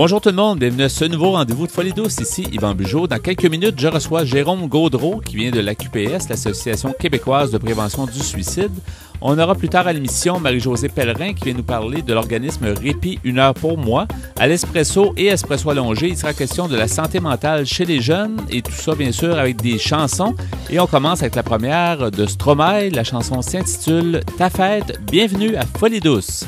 Bonjour tout le monde, bienvenue à ce nouveau rendez-vous de Folie douce. Ici Yvan Bugeaud. Dans quelques minutes, je reçois Jérôme Gaudreau qui vient de l'AQPS, l'Association québécoise de prévention du suicide. On aura plus tard à l'émission Marie-Josée Pellerin qui vient nous parler de l'organisme Répit 1 heure pour moi. À l'Espresso et Espresso Allongé, il sera question de la santé mentale chez les jeunes et tout ça bien sûr avec des chansons. Et on commence avec la première de Stromae. La chanson s'intitule Ta fête. Bienvenue à Folie douce.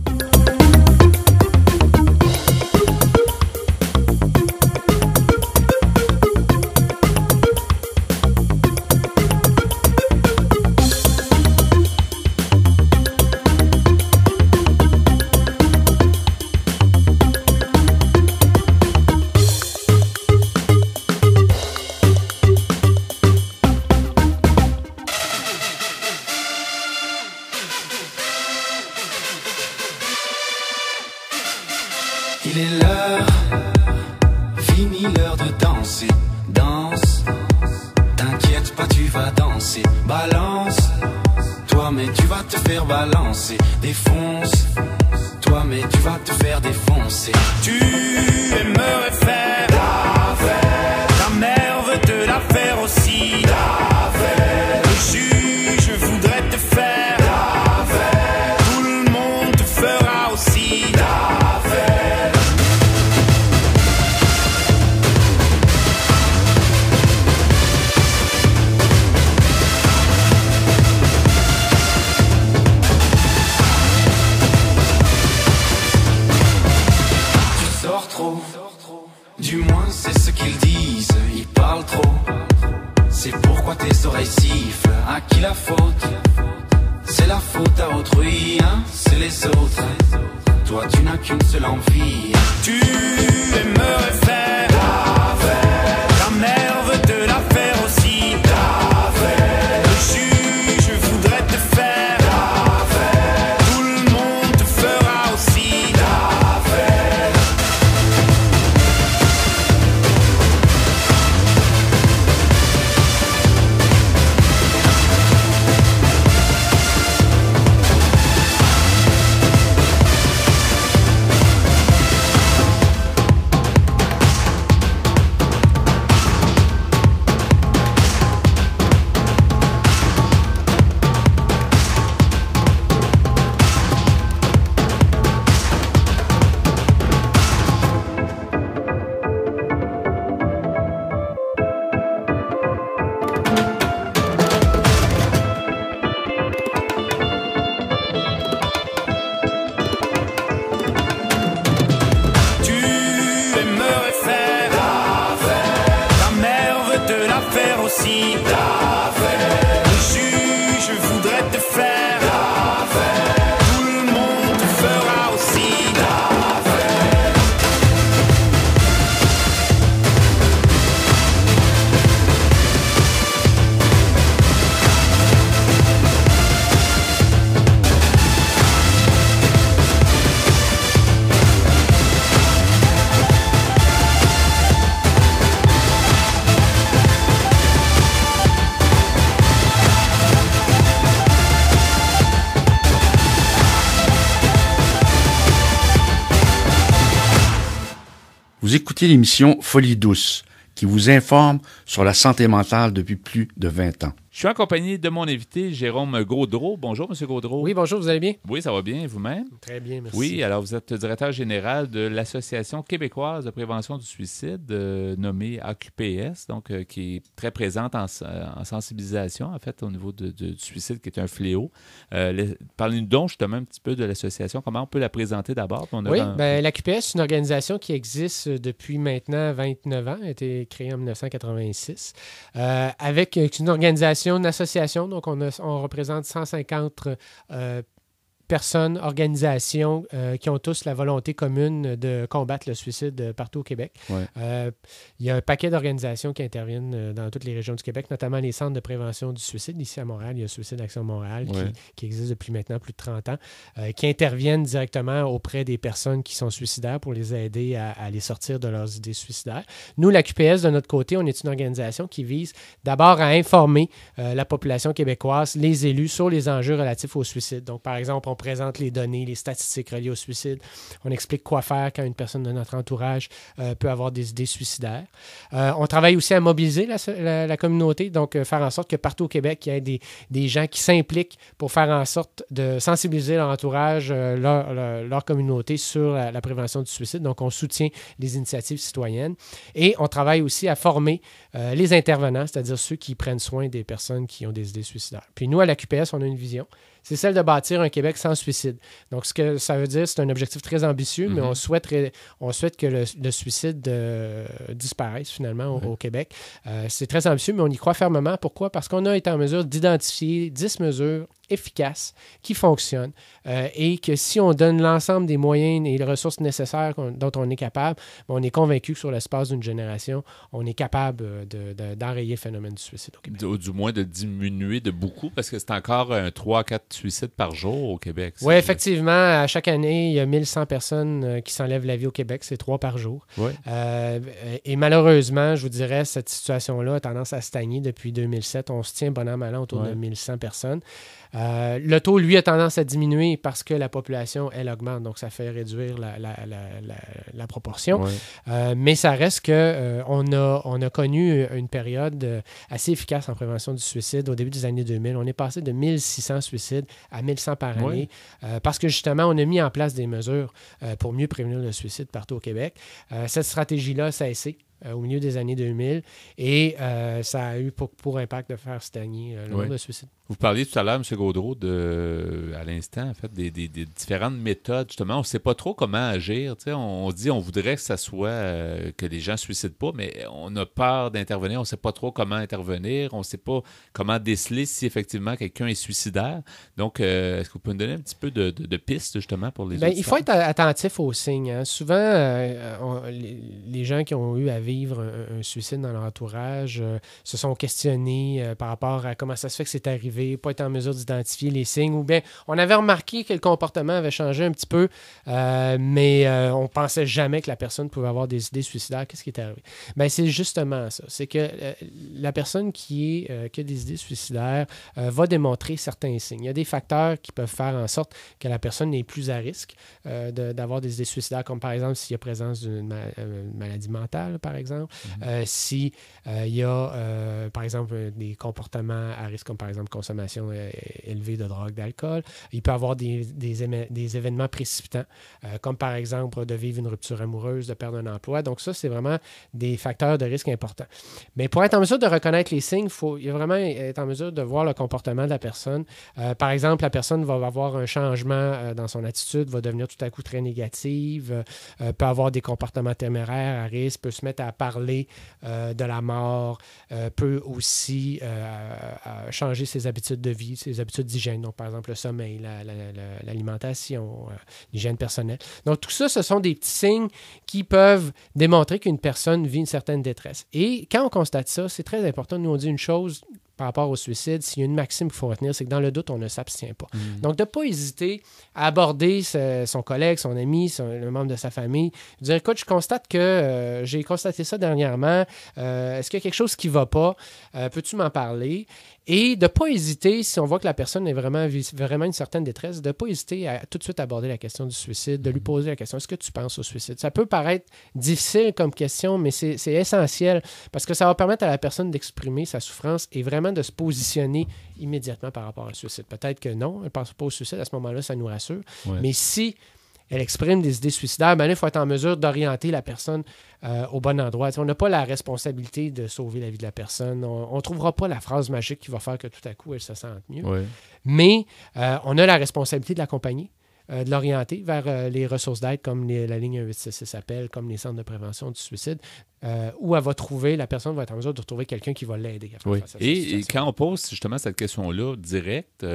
Il est l'heure, fini l'heure de danser. Danse, t'inquiète pas, tu vas danser. Balance, toi mais tu vas te faire balancer. Défonce, toi mais tu vas te faire défoncer. Tu aimerais faire la fête, ta mère veut te la faire aussi. La fête, le juge voudrait te faire la fête, tout le monde te fera aussi la fête. Du moins c'est ce qu'ils disent, ils parlent trop. C'est pourquoi tes oreilles sifflent. À qui la faute? C'est la faute à autrui, hein? C'est les autres. Toi tu n'as qu'une seule envie. Tu aimerais faire la fête, ta mère veut te la faire aussi. La fête, le juge voudrait te faire la fête, tout le monde te fera aussi la fête. Vous écoutez l'émission Folie douce, qui vous informe sur la santé mentale depuis plus de 20 ans. Je suis en compagnie de mon invité, Jérôme Gaudreau. Bonjour, M. Gaudreau. Oui, bonjour, vous allez bien? Oui, ça va bien, vous-même? Très bien, merci. Oui, alors vous êtes directeur général de l'Association québécoise de prévention du suicide, nommée AQPS, donc qui est très présente en sensibilisation, en fait, au niveau du suicide, qui est un fléau. Parlez-nous donc justement un petit peu de l'association. Comment on peut la présenter d'abord? L'AQPS, c'est une organisation qui existe depuis maintenant 29 ans, a été créée en 1986, avec une organisation, une association, donc on représente 150 personnes, organisations qui ont tous la volonté commune de combattre le suicide partout au Québec. Ouais. Il y a un paquet d'organisations qui interviennent dans toutes les régions du Québec, notamment les centres de prévention du suicide. Ici à Montréal, il y a Suicide Action Montréal qui existe depuis maintenant plus de 30 ans, qui interviennent directement auprès des personnes qui sont suicidaires pour les aider à les sortir de leurs idées suicidaires. Nous, la QPS, de notre côté, on est une organisation qui vise d'abord à informer la population québécoise, les élus, sur les enjeux relatifs au suicide. Donc, par exemple, on présente les données, les statistiques reliées au suicide. On explique quoi faire quand une personne de notre entourage peut avoir des idées suicidaires. On travaille aussi à mobiliser la communauté, donc faire en sorte que partout au Québec, il y ait des gens qui s'impliquent pour faire en sorte de sensibiliser leur entourage, leur communauté sur la prévention du suicide. Donc, on soutient les initiatives citoyennes. Et on travaille aussi à former les intervenants, c'est-à-dire ceux qui prennent soin des personnes qui ont des idées suicidaires. Puis nous, à la QPS, on a une vision. C'est celle de bâtir un Québec sans suicide. Donc, ce que ça veut dire, c'est un objectif très ambitieux, mais on souhaite que le suicide disparaisse finalement au Québec. C'est très ambitieux, mais on y croit fermement. Pourquoi? Parce qu'on a été en mesure d'identifier 10 mesures efficaces qui fonctionnent et que si on donne l'ensemble des moyens et les ressources nécessaires dont on est capable, on est convaincu que sur l'espace d'une génération, on est capable d'enrayer le phénomène du suicide au Québec. Du moins de diminuer de beaucoup, parce que c'est encore 3-4 suicides par jour au Québec. Oui, effectivement. À chaque année, il y a 1100 personnes qui s'enlèvent la vie au Québec. C'est 3 par jour. Ouais. Et malheureusement, je vous dirais, cette situation-là a tendance à stagner depuis 2007. On se tient bon an, mal an autour de 1100 personnes. Le taux, lui, a tendance à diminuer parce que la population, elle, augmente. Donc, ça fait réduire la proportion. Ouais. Mais ça reste qu'on a connu une période assez efficace en prévention du suicide au début des années 2000. On est passé de 1600 suicides à 1100 par année parce que, justement, on a mis en place des mesures pour mieux prévenir le suicide partout au Québec. Cette stratégie-là a cessé au milieu des années 2000 et ça a eu pour impact de faire stagner le nombre de suicides. Vous parliez tout à l'heure, M. Gaudreau, à l'instant, en fait, des différentes méthodes. Justement, on ne sait pas trop comment agir. On dit on voudrait que ça soit que les gens ne se suicident pas, mais on a peur d'intervenir. On ne sait pas trop comment intervenir. On ne sait pas comment déceler si effectivement quelqu'un est suicidaire. Donc, est-ce que vous pouvez me donner un petit peu de pistes, justement, pour les autres? Il faut être attentif aux signes. Hein. Souvent, les gens qui ont eu à vivre un suicide dans leur entourage se sont questionnés par rapport à comment ça se fait que c'est arrivé, pas être en mesure d'identifier les signes, ou bien on avait remarqué que le comportement avait changé un petit peu, mais on pensait jamais que la personne pouvait avoir des idées suicidaires. Qu'est-ce qui est arrivé? Bien, c'est justement ça. C'est que la personne qui a des idées suicidaires va démontrer certains signes. Il y a des facteurs qui peuvent faire en sorte que la personne est plus à risque d'avoir des idées suicidaires, comme par exemple s'il y a présence d'une maladie mentale, par exemple, s'il y a, par exemple, des comportements à risque, comme par exemple consommation élevée de drogue, d'alcool. Il peut y avoir des événements précipitants, comme par exemple de vivre une rupture amoureuse, de perdre un emploi. Donc ça, c'est vraiment des facteurs de risque importants. Mais pour être en mesure de reconnaître les signes, il faut vraiment être en mesure de voir le comportement de la personne. Par exemple, la personne va avoir un changement dans son attitude, va devenir tout à coup très négative, peut avoir des comportements téméraires à risque, peut se mettre à parler de la mort, peut aussi changer ses habitudes de vie, ses habitudes d'hygiène, donc par exemple le sommeil, l'alimentation, l'hygiène personnelle. Donc tout ça, ce sont des petits signes qui peuvent démontrer qu'une personne vit une certaine détresse. Et quand on constate ça, c'est très important. Nous, on dit une chose par rapport au suicide, s'il y a une maxime qu'il faut retenir, c'est que dans le doute, on ne s'abstient pas. Donc, de ne pas hésiter à aborder son collègue, son ami, le membre de sa famille, dire, écoute, je constate que j'ai constaté ça dernièrement, est-ce qu'il y a quelque chose qui ne va pas? Peux-tu m'en parler? Et de ne pas hésiter, si on voit que la personne est vraiment une certaine détresse, de ne pas hésiter à tout de suite aborder la question du suicide, de lui poser la question, est-ce que tu penses au suicide? Ça peut paraître difficile comme question, mais c'est essentiel parce que ça va permettre à la personne d'exprimer sa souffrance et vraiment de se positionner immédiatement par rapport au suicide. Peut-être que non, elle ne pense pas au suicide, à ce moment-là, ça nous rassure. Ouais. Mais si elle exprime des idées suicidaires, ben là, il faut être en mesure d'orienter la personne au bon endroit. T'sais, on n'a pas la responsabilité de sauver la vie de la personne. On ne trouvera pas la phrase magique qui va faire que tout à coup, elle se sente mieux. Ouais. Mais on a la responsabilité de l'accompagner, de l'orienter vers les ressources d'aide, comme la ligne 1866 s'appelle, comme les centres de prévention du suicide, où la personne va être en mesure de retrouver quelqu'un qui va l'aider à faire face à cette situation. Et quand on pose justement cette question-là directe,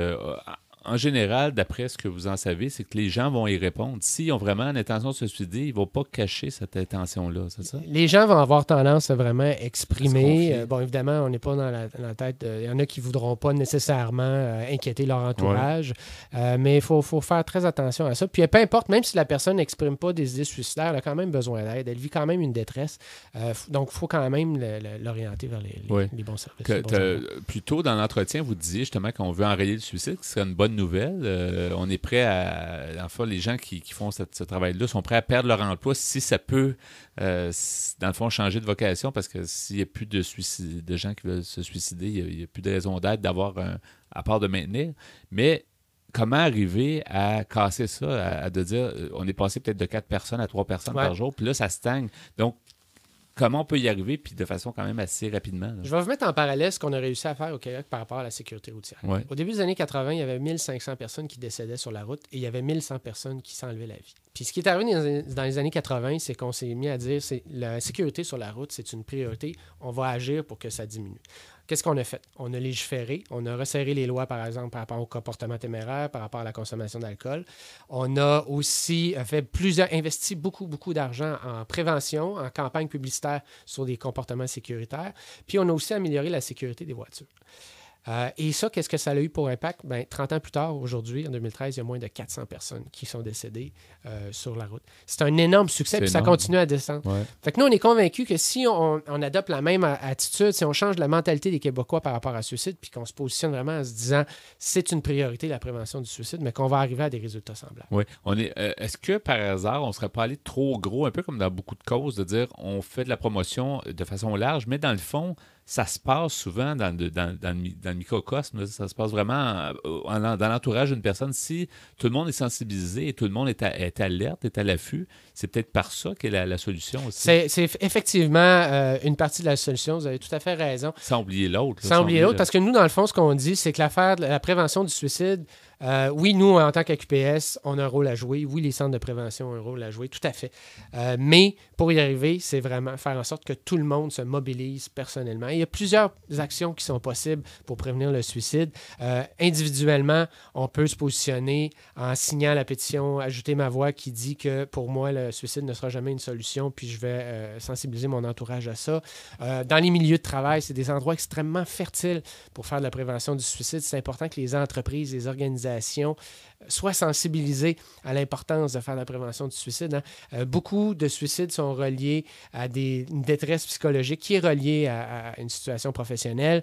en général, d'après ce que vous en savez, c'est que les gens vont y répondre. S'ils ont vraiment l'intention de se suicider, ils ne vont pas cacher cette intention-là, c'est ça? Les gens vont avoir tendance à vraiment exprimer. Bon, évidemment, on n'est pas dans la tête. Il y en a qui ne voudront pas nécessairement inquiéter leur entourage. Ouais. Mais il faut faire très attention à ça. Puis peu importe, même si la personne n'exprime pas des idées suicidaires, elle a quand même besoin d'aide. Elle vit quand même une détresse. Donc, il faut quand même l'orienter vers les bons services. Plus tôt dans l'entretien, vous disiez justement qu'on veut enrayer le suicide, que ce serait une bonne bonne nouvelle. On est prêt à... Enfin, les gens qui font ce travail-là sont prêts à perdre leur emploi si ça peut, dans le fond, changer de vocation, parce que s'il n'y a plus de gens qui veulent se suicider, il n'y a plus de raison d'être d'avoir à part de maintenir. Mais comment arriver à casser ça, de dire, on est passé peut-être de 4 personnes à 3 personnes par jour, puis là, ça stagne. Donc, comment on peut y arriver, puis de façon quand même assez rapidement? Là. Je vais vous mettre en parallèle ce qu'on a réussi à faire au Québec par rapport à la sécurité routière. Ouais. Au début des années 80, il y avait 1500 personnes qui décédaient sur la route et il y avait 1100 personnes qui s'enlevaient la vie. Puis ce qui est arrivé dans les années 80, c'est qu'on s'est mis à dire que la sécurité sur la route, c'est une priorité. On va agir pour que ça diminue. Qu'est-ce qu'on a fait? On a légiféré, on a resserré les lois, par exemple, par rapport au comportement téméraire, par rapport à la consommation d'alcool. On a aussi investi beaucoup, beaucoup d'argent en prévention, en campagne publicitaire sur des comportements sécuritaires. Puis on a aussi amélioré la sécurité des voitures. Et ça, qu'est-ce que ça a eu pour impact? 30 ans plus tard, aujourd'hui, en 2013, il y a moins de 400 personnes qui sont décédées sur la route. C'est un énorme succès, puis ça continue à descendre. Ouais. Fait que nous, on est convaincus que si on adopte la même attitude, si on change la mentalité des Québécois par rapport à suicide, puis qu'on se positionne vraiment en se disant c'est une priorité, la prévention du suicide, mais qu'on va arriver à des résultats semblables. Oui. Est-ce que, par hasard, on ne serait pas allé trop gros, un peu comme dans beaucoup de causes, de dire on fait de la promotion de façon large, mais dans le fond, ça se passe souvent dans le microcosme. Ça se passe vraiment dans l'entourage d'une personne. Si tout le monde est sensibilisé et tout le monde est alerte, est à l'affût, c'est peut-être par ça qu'est la solution aussi. C'est effectivement une partie de la solution. Vous avez tout à fait raison. Sans oublier l'autre. Sans oublier l'autre, parce que nous, dans le fond, ce qu'on dit, c'est que l'affaire de la prévention du suicide, oui, nous, en tant qu'AQPS, on a un rôle à jouer. Oui, les centres de prévention ont un rôle à jouer, tout à fait. Mais pour y arriver, c'est vraiment faire en sorte que tout le monde se mobilise personnellement. Il y a plusieurs actions qui sont possibles pour prévenir le suicide. Individuellement, on peut se positionner en signant la pétition « Ajouter ma voix » qui dit que pour moi, le suicide ne sera jamais une solution, puis je vais sensibiliser mon entourage à ça. Dans les milieux de travail, c'est des endroits extrêmement fertiles pour faire de la prévention du suicide. C'est important que les entreprises, les organisations soient sensibilisés à l'importance de faire la prévention du suicide. Beaucoup de suicides sont reliés à une détresse psychologique qui est reliée à une situation professionnelle.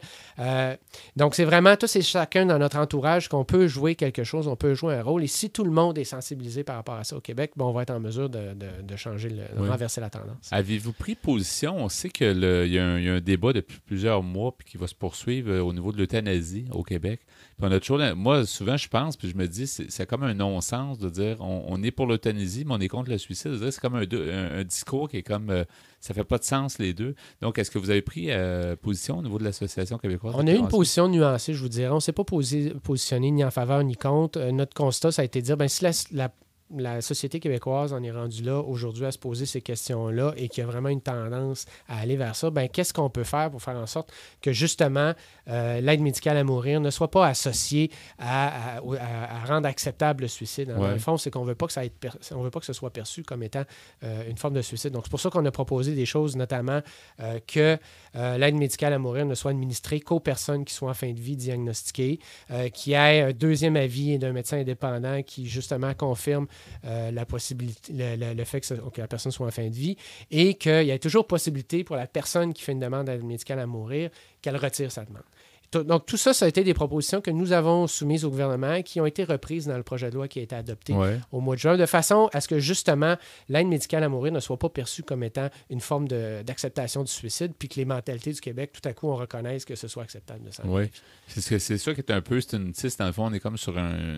Donc, c'est vraiment tous et chacun dans notre entourage qu'on peut jouer quelque chose, on peut jouer un rôle. Et si tout le monde est sensibilisé par rapport à ça au Québec, on va être en mesure de changer, de renverser la tendance. Avez-vous pris position? On sait qu'il y a un débat depuis plusieurs mois puis qui va se poursuivre au niveau de l'euthanasie au Québec. Puis on a toujours, moi, souvent, je pense, puis je me dis, c'est comme un non-sens de dire on est pour l'euthanasie, mais on est contre le suicide. C'est comme un discours qui est comme... ça fait pas de sens, les deux. Donc, est-ce que vous avez pris position au niveau de l'Association québécoise? On a eu une position nuancée, je vous dirais. On ne s'est pas positionné ni en faveur ni contre. Notre constat, ça a été de dire, si la société québécoise en est rendue là aujourd'hui à se poser ces questions-là et qu'il y a vraiment une tendance à aller vers ça, qu'est-ce qu'on peut faire pour faire en sorte que justement l'aide médicale à mourir ne soit pas associée à rendre acceptable le suicide. Dans le fond, c'est qu'on ne veut pas que ce soit perçu comme étant une forme de suicide. Donc, c'est pour ça qu'on a proposé des choses, notamment que l'aide médicale à mourir ne soit administrée qu'aux personnes qui sont en fin de vie diagnostiquées, qui aient un deuxième avis d'un médecin indépendant qui, justement, confirme la possibilité, le fait que la personne soit en fin de vie et qu'il y ait toujours possibilité pour la personne qui fait une demande d'aide médicale à mourir qu'elle retire sa demande. Donc, tout ça, ça a été des propositions que nous avons soumises au gouvernement qui ont été reprises dans le projet de loi qui a été adopté au mois de juin, de façon à ce que, justement, l'aide médicale à mourir ne soit pas perçue comme étant une forme d'acceptation du suicide, puis que les mentalités du Québec, tout à coup, on reconnaisse que ce soit acceptable de s'en aller. C'est ça qui est un peu... dans le fond, on est comme sur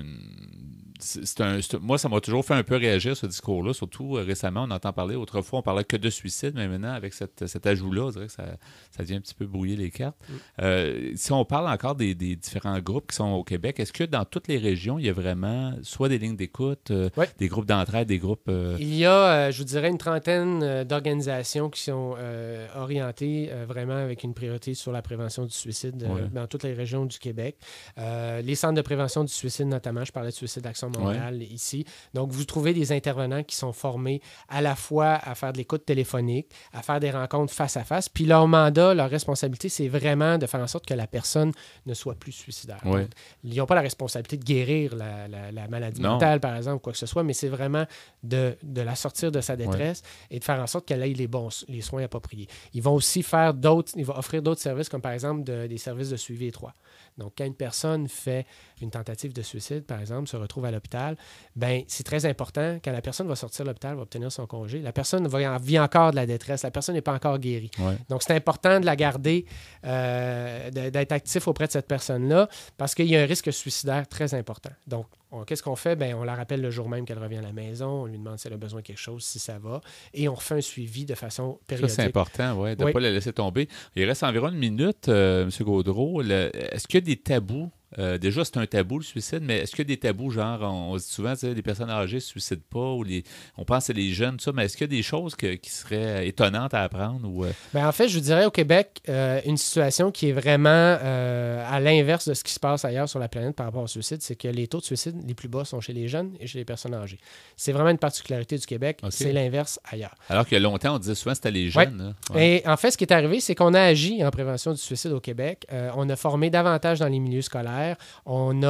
moi, ça m'a toujours fait un peu réagir, ce discours-là, surtout récemment, on entend parler. Autrefois, on parlait que de suicide, mais maintenant, avec cet ajout-là, on dirait que ça vient un petit peu brouiller les cartes. Si on parle encore des différents groupes qui sont au Québec, est-ce que dans toutes les régions, il y a vraiment soit des lignes d'écoute, des groupes d'entraide, des groupes... Il y a, je vous dirais, une trentaine d'organisations qui sont orientées vraiment avec une priorité sur la prévention du suicide dans toutes les régions du Québec. Les centres de prévention du suicide, notamment, je parlais de Suicide Action Montréal ici. Donc, vous trouvez des intervenants qui sont formés à la fois à faire de l'écoute téléphonique, à faire des rencontres face à face. Puis leur mandat, leur responsabilité, c'est vraiment de faire en sorte que la personne ne soit plus suicidaire. Donc, ils n'ont pas la responsabilité de guérir la maladie mentale, par exemple, ou quoi que ce soit, mais c'est vraiment de la sortir de sa détresse et de faire en sorte qu'elle ait les soins appropriés. Ils vont aussi offrir d'autres services, comme par exemple des services de suivi étroit. Donc, quand une personne fait une tentative de suicide, par exemple, se retrouve à l'hôpital, bien, c'est très important. Quand la personne va sortir de l'hôpital, va obtenir son congé, la personne vit encore de la détresse. La personne n'est pas encore guérie. Ouais. Donc, c'est important de la garder, d'être actif auprès de cette personne-là parce qu'il y a un risque suicidaire très important. Donc, qu'est-ce qu'on fait? Bien, on la rappelle le jour même qu'elle revient à la maison. On lui demande si elle a besoin de quelque chose, si ça va. Et on refait un suivi de façon périodique. Ça, c'est important, de ne pas la laisser tomber. Il reste environ une minute, M. Gaudreau. Est-ce qu'il y a des tabous? Déjà, c'est un tabou, le suicide, mais est-ce qu'il y a des tabous, genre, on dit souvent, les personnes âgées ne se suicident pas, ou on pense à les jeunes, tout ça, mais est-ce qu'il y a des choses qui seraient étonnantes à apprendre? Bien, en fait, je vous dirais au Québec, une situation qui est vraiment à l'inverse de ce qui se passe ailleurs sur la planète par rapport au suicide, c'est que les taux de suicide les plus bas sont chez les jeunes et chez les personnes âgées. C'est vraiment une particularité du Québec, c'est l'inverse ailleurs. Alors qu'il y a longtemps, on disait souvent que c'était les jeunes. Et en fait, ce qui est arrivé, c'est qu'on a agi en prévention du suicide au Québec. On a formé davantage dans les milieux scolaires. On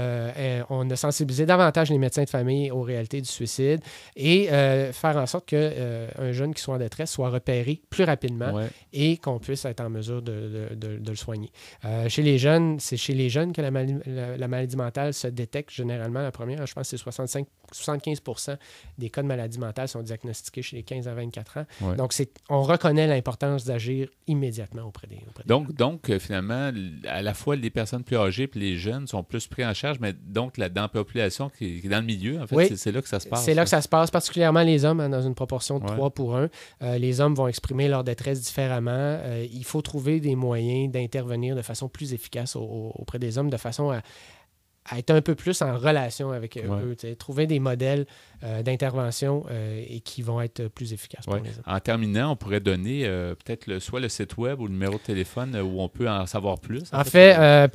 a sensibilisé davantage les médecins de famille aux réalités du suicide et faire en sorte qu'un jeune qui soit en détresse soit repéré plus rapidement et qu'on puisse être en mesure de le soigner. Chez les jeunes, c'est chez les jeunes que la maladie mentale se détecte généralement. La première, je pense que c'est 75% des cas de maladie mentale sont diagnostiqués chez les 15 à 24 ans. Ouais. Donc, on reconnaît l'importance d'agir immédiatement auprès des donc, finalement, à la fois les personnes plus âgées et les jeunes sont plus pris en charge, mais donc dans la population qui est dans le milieu, en fait, c'est là que ça se passe. C'est là que ça se passe, particulièrement les hommes, dans une proportion de 3 pour 1. Les hommes vont exprimer leur détresse différemment. Il faut trouver des moyens d'intervenir de façon plus efficace auprès des hommes, de façon à être un peu plus en relation avec eux, trouver des modèles d'intervention et qui vont être plus efficaces pour les hommes. En terminant, on pourrait donner peut-être soit le site web ou le numéro de téléphone où on peut en savoir plus. En fait,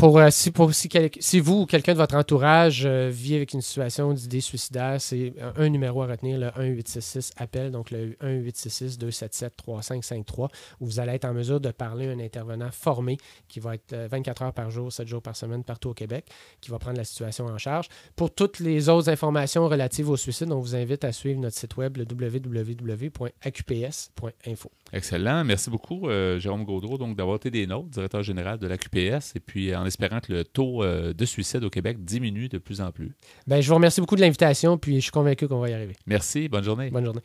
si vous ou quelqu'un de votre entourage vit avec une situation d'idée suicidaire, c'est un numéro à retenir, le 1-866-APPEL, donc le 1-866-277-3553, où vous allez être en mesure de parler à un intervenant formé qui va être 24 heures par jour, 7 jours par semaine partout au Québec, qui va prendre la situation en charge. Pour toutes les autres informations relatives au suicide, on vous invite à suivre notre site web, le www.aqps.info. Excellent. Merci beaucoup, Jérôme Gaudreau, donc d'avoir été des nôtres, directeur général de l'AQPS, et puis en espérant que le taux de suicide au Québec diminue de plus en plus. Bien, je vous remercie beaucoup de l'invitation, puis je suis convaincu qu'on va y arriver. Merci. Bonne journée. Bonne journée.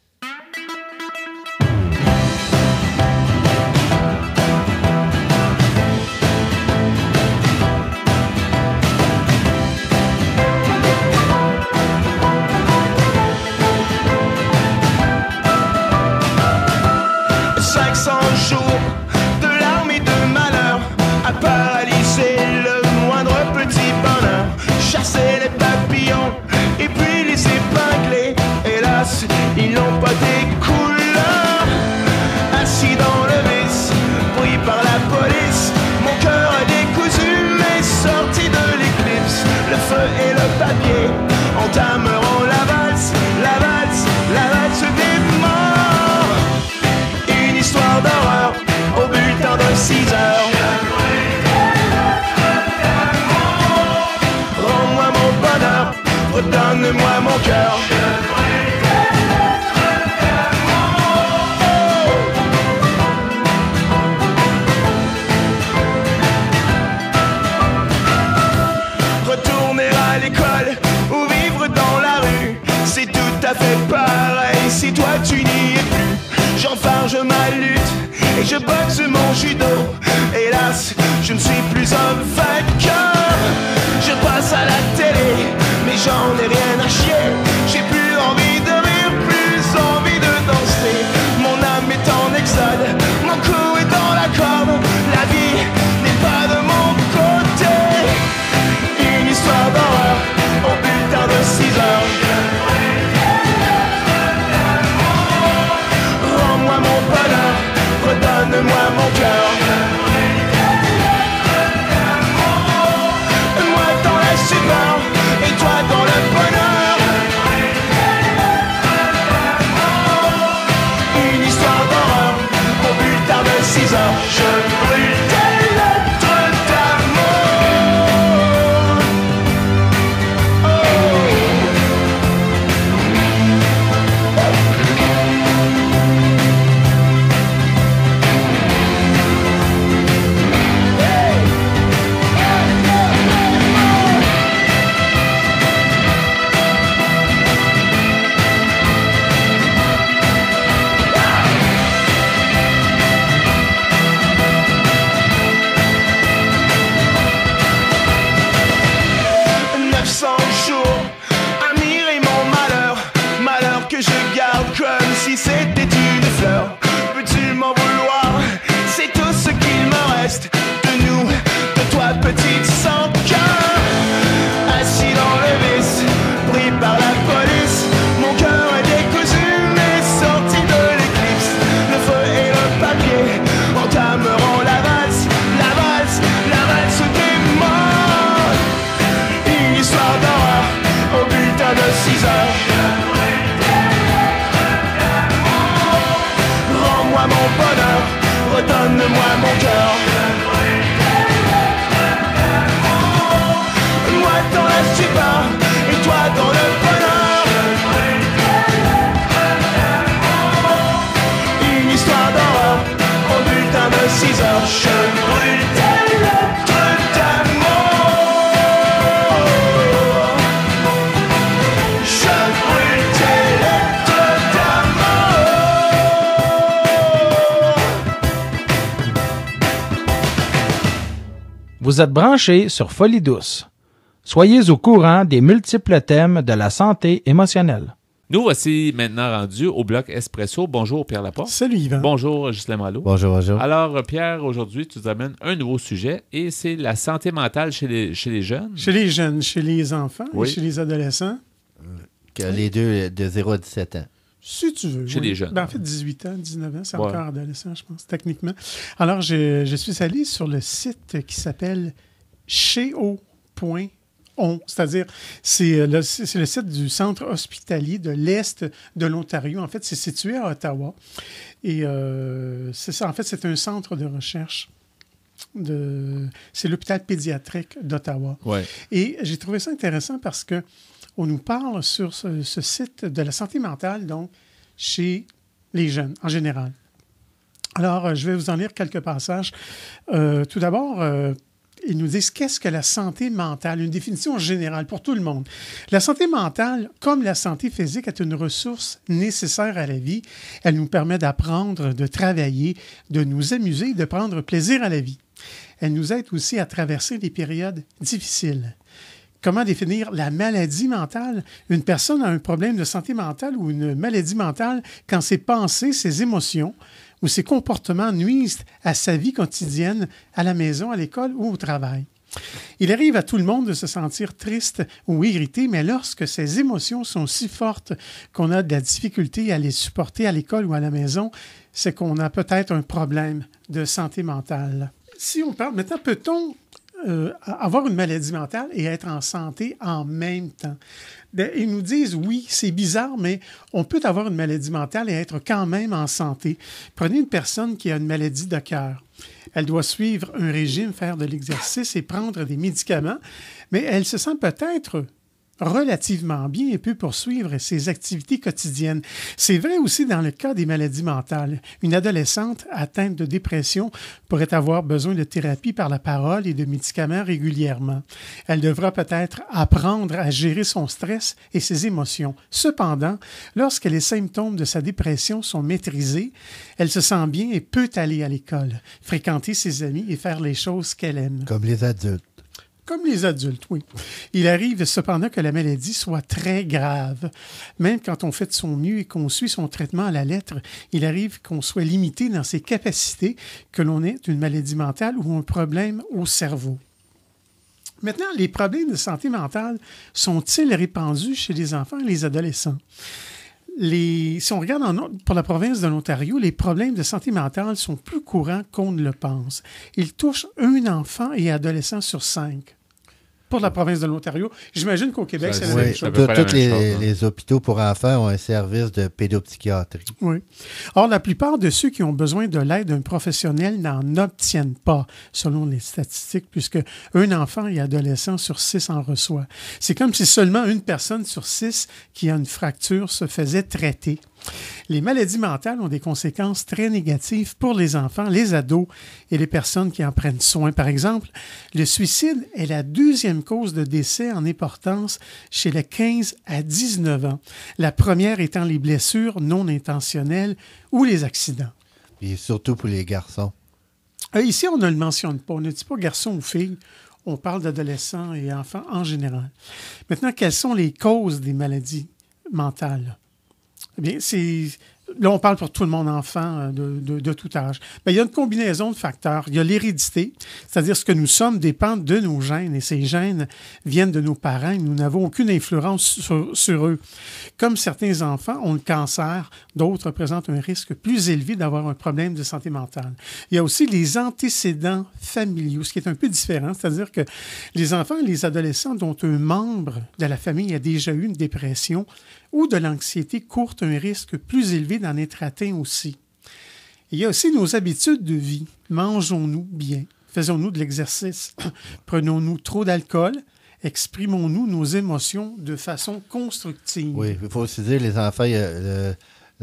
Chasser les papillons et puis les épingler. Hélas, ils n'ont pas des couleurs. Assis dans le vice, pris par la police, mon cœur est décousu mais sorti de l'éclipse. Le feu et le papier entameront la valse, la valse, la valse des morts. Une histoire d'horreur au bulletin de 6 heures. Redonne-moi mon cœur. Retourner à l'école ou vivre dans la rue, c'est tout à fait pareil si toi tu n'y es plus. J'enfarge ma lutte et je boxe mon judo. Hélas, je ne suis plus un vainqueur. Je passe à la télé, mais j'en ai rien à chier. J'ai plus envie de rire, plus envie de danser. Mon âme est en exode, mon cou est dans la corde. La vie n'est pas de mon côté. Une histoire d'horreur au bulletin de 6 heures. Rends-moi mon bonheur, redonne-moi mon cœur. Vous êtes branchés sur Folie douce. Soyez au courant des multiples thèmes de la santé émotionnelle. Nous voici maintenant rendus au bloc Espresso. Bonjour Pierre Laporte. Salut Yvan. Bonjour Ghislain Malo. Bonjour, bonjour. Alors Pierre, aujourd'hui tu nous amènes un nouveau sujet et c'est la santé mentale chez les jeunes. Chez les jeunes, chez les enfants Oui. et chez les adolescents. Les deux de 0 à 17 ans. Si tu veux. Chez les jeunes. Ben, en fait, 18 ans, 19 ans, c'est Ouais. encore adolescent, je pense, techniquement. Alors, je suis allé sur le site qui s'appelle cheo.on, c'est-à-dire, c'est le site du centre hospitalier de l'Est de l'Ontario. En fait, c'est situé à Ottawa. Et c'est ça, en fait, c'est un centre de recherche. C'est l'hôpital pédiatrique d'Ottawa. Ouais. Et j'ai trouvé ça intéressant parce que on nous parle sur ce site de la santé mentale, donc, chez les jeunes en général. Alors, je vais vous en lire quelques passages. Tout d'abord, ils nous disent qu'est-ce que la santé mentale, une définition générale pour tout le monde. La santé mentale, comme la santé physique, est une ressource nécessaire à la vie. Elle nous permet d'apprendre, de travailler, de nous amuser, de prendre plaisir à la vie. Elle nous aide aussi à traverser des périodes difficiles. Comment définir la maladie mentale? Une personne a un problème de santé mentale ou une maladie mentale quand ses pensées, ses émotions ou ses comportements nuisent à sa vie quotidienne, à la maison, à l'école ou au travail. Il arrive à tout le monde de se sentir triste ou irrité, mais lorsque ces émotions sont si fortes qu'on a de la difficulté à les supporter à l'école ou à la maison, c'est qu'on a peut-être un problème de santé mentale. Si on parle, maintenant, peut-on avoir une maladie mentale et être en santé en même temps? Bien, ils nous disent, oui, c'est bizarre, mais on peut avoir une maladie mentale et être quand même en santé. Prenez une personne qui a une maladie de cœur. Elle doit suivre un régime, faire de l'exercice et prendre des médicaments, mais elle se sent peut-être relativement bien et peut poursuivre ses activités quotidiennes. C'est vrai aussi dans le cas des maladies mentales. Une adolescente atteinte de dépression pourrait avoir besoin de thérapie par la parole et de médicaments régulièrement. Elle devra peut-être apprendre à gérer son stress et ses émotions. Cependant, lorsque les symptômes de sa dépression sont maîtrisés, elle se sent bien et peut aller à l'école, fréquenter ses amis et faire les choses qu'elle aime. Comme les adultes. Comme les adultes, oui. Il arrive cependant que la maladie soit très grave. Même quand on fait de son mieux et qu'on suit son traitement à la lettre, il arrive qu'on soit limité dans ses capacités, que l'on ait une maladie mentale ou un problème au cerveau. Maintenant, les problèmes de santé mentale sont-ils répandus chez les enfants et les adolescents? Si on regarde pour la province de l'Ontario, les problèmes de santé mentale sont plus courants qu'on ne le pense. Ils touchent un enfant et adolescent sur 5. Pour la province de l'Ontario. J'imagine qu'au Québec, c'est la même chose. Tous les hôpitaux pour enfants ont un service de pédopsychiatrie. Oui. Or, la plupart de ceux qui ont besoin de l'aide d'un professionnel n'en obtiennent pas, selon les statistiques, puisque un enfant et adolescent sur 6 en reçoit. C'est comme si seulement une personne sur 6 qui a une fracture se faisait traiter. Les maladies mentales ont des conséquences très négatives pour les enfants, les ados et les personnes qui en prennent soin. Par exemple, le suicide est la 2e cause de décès en importance chez les 15 à 19 ans. La première étant les blessures non intentionnelles ou les accidents. Et surtout pour les garçons. Ici, on ne le mentionne pas. On ne dit pas garçon ou fille. On parle d'adolescents et enfants en général. Maintenant, quelles sont les causes des maladies mentales? Eh bien, là, on parle pour tout le monde, enfant de tout âge. Bien, il y a une combinaison de facteurs. Il y a l'hérédité, c'est-à-dire ce que nous sommes dépend de nos gènes, et ces gènes viennent de nos parents, et nous n'avons aucune influence sur eux. Comme certains enfants ont le cancer, d'autres présentent un risque plus élevé d'avoir un problème de santé mentale. Il y a aussi les antécédents familiaux, ce qui est un peu différent, c'est-à-dire que les enfants et les adolescents dont un membre de la famille a déjà eu une dépression ou de l'anxiété courent un risque plus élevé d'en être atteint aussi. Il y a aussi nos habitudes de vie. Mangeons-nous bien? Faisons-nous de l'exercice? Prenons-nous trop d'alcool? Exprimons-nous nos émotions de façon constructive? Oui, il faut aussi dire, les enfants, il y a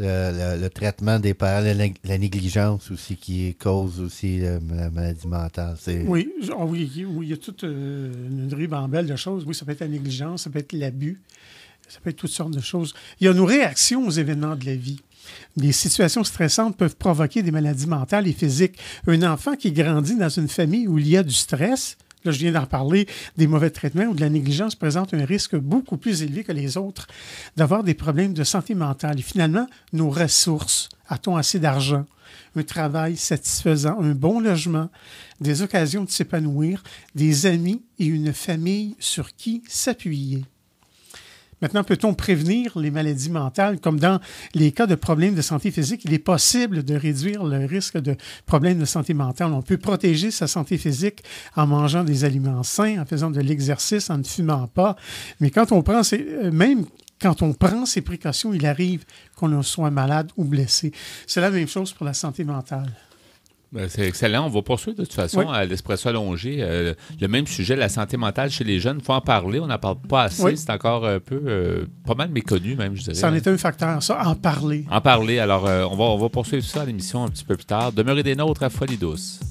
le traitement des parents, la négligence aussi qui cause aussi la maladie mentale. Oui, il y a toute une ribambelle de choses. Oui, ça peut être la négligence, ça peut être l'abus. Ça peut être toutes sortes de choses. Il y a nos réactions aux événements de la vie. Les situations stressantes peuvent provoquer des maladies mentales et physiques. Un enfant qui grandit dans une famille où il y a du stress, là, je viens d'en parler, des mauvais traitements ou de la négligence présentent un risque beaucoup plus élevé que les autres d'avoir des problèmes de santé mentale. Et finalement, nos ressources, a-t-on assez d'argent, un travail satisfaisant, un bon logement, des occasions de s'épanouir, des amis et une famille sur qui s'appuyer? Maintenant, peut-on prévenir les maladies mentales? Comme dans les cas de problèmes de santé physique, il est possible de réduire le risque de problèmes de santé mentale. On peut protéger sa santé physique en mangeant des aliments sains, en faisant de l'exercice, en ne fumant pas. Mais quand on prend ces précautions, il arrive qu'on soit malade ou blessé. C'est la même chose pour la santé mentale. Ben, c'est excellent. On va poursuivre de toute façon à l'Espresso allongé. Le même sujet, la santé mentale chez les jeunes, il faut en parler. On n'en parle pas assez. Oui. C'est encore un peu, pas mal méconnu même, je dirais. Ça en est un facteur, ça, en parler. En parler. Alors, on va poursuivre ça à l'émission un petit peu plus tard. Demeurez des nôtres à Folie douce.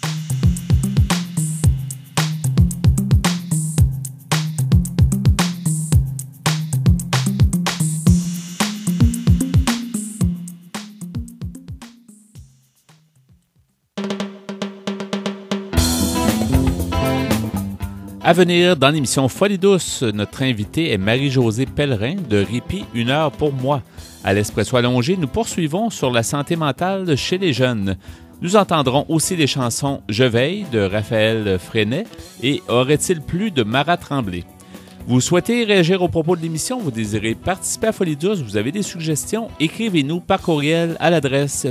À venir dans l'émission Folie douce, notre invitée est Marie-Josée Pellerin de Répit, une heure pour moi. À l'Espresso allongé, nous poursuivons sur la santé mentale chez les jeunes. Nous entendrons aussi les chansons « Je veille » de Raphaël Freinet et « Aurait-il plu » de Marat Tremblay. Vous souhaitez réagir aux propos de l'émission, vous désirez participer à Folie douce, vous avez des suggestions, écrivez-nous par courriel à l'adresse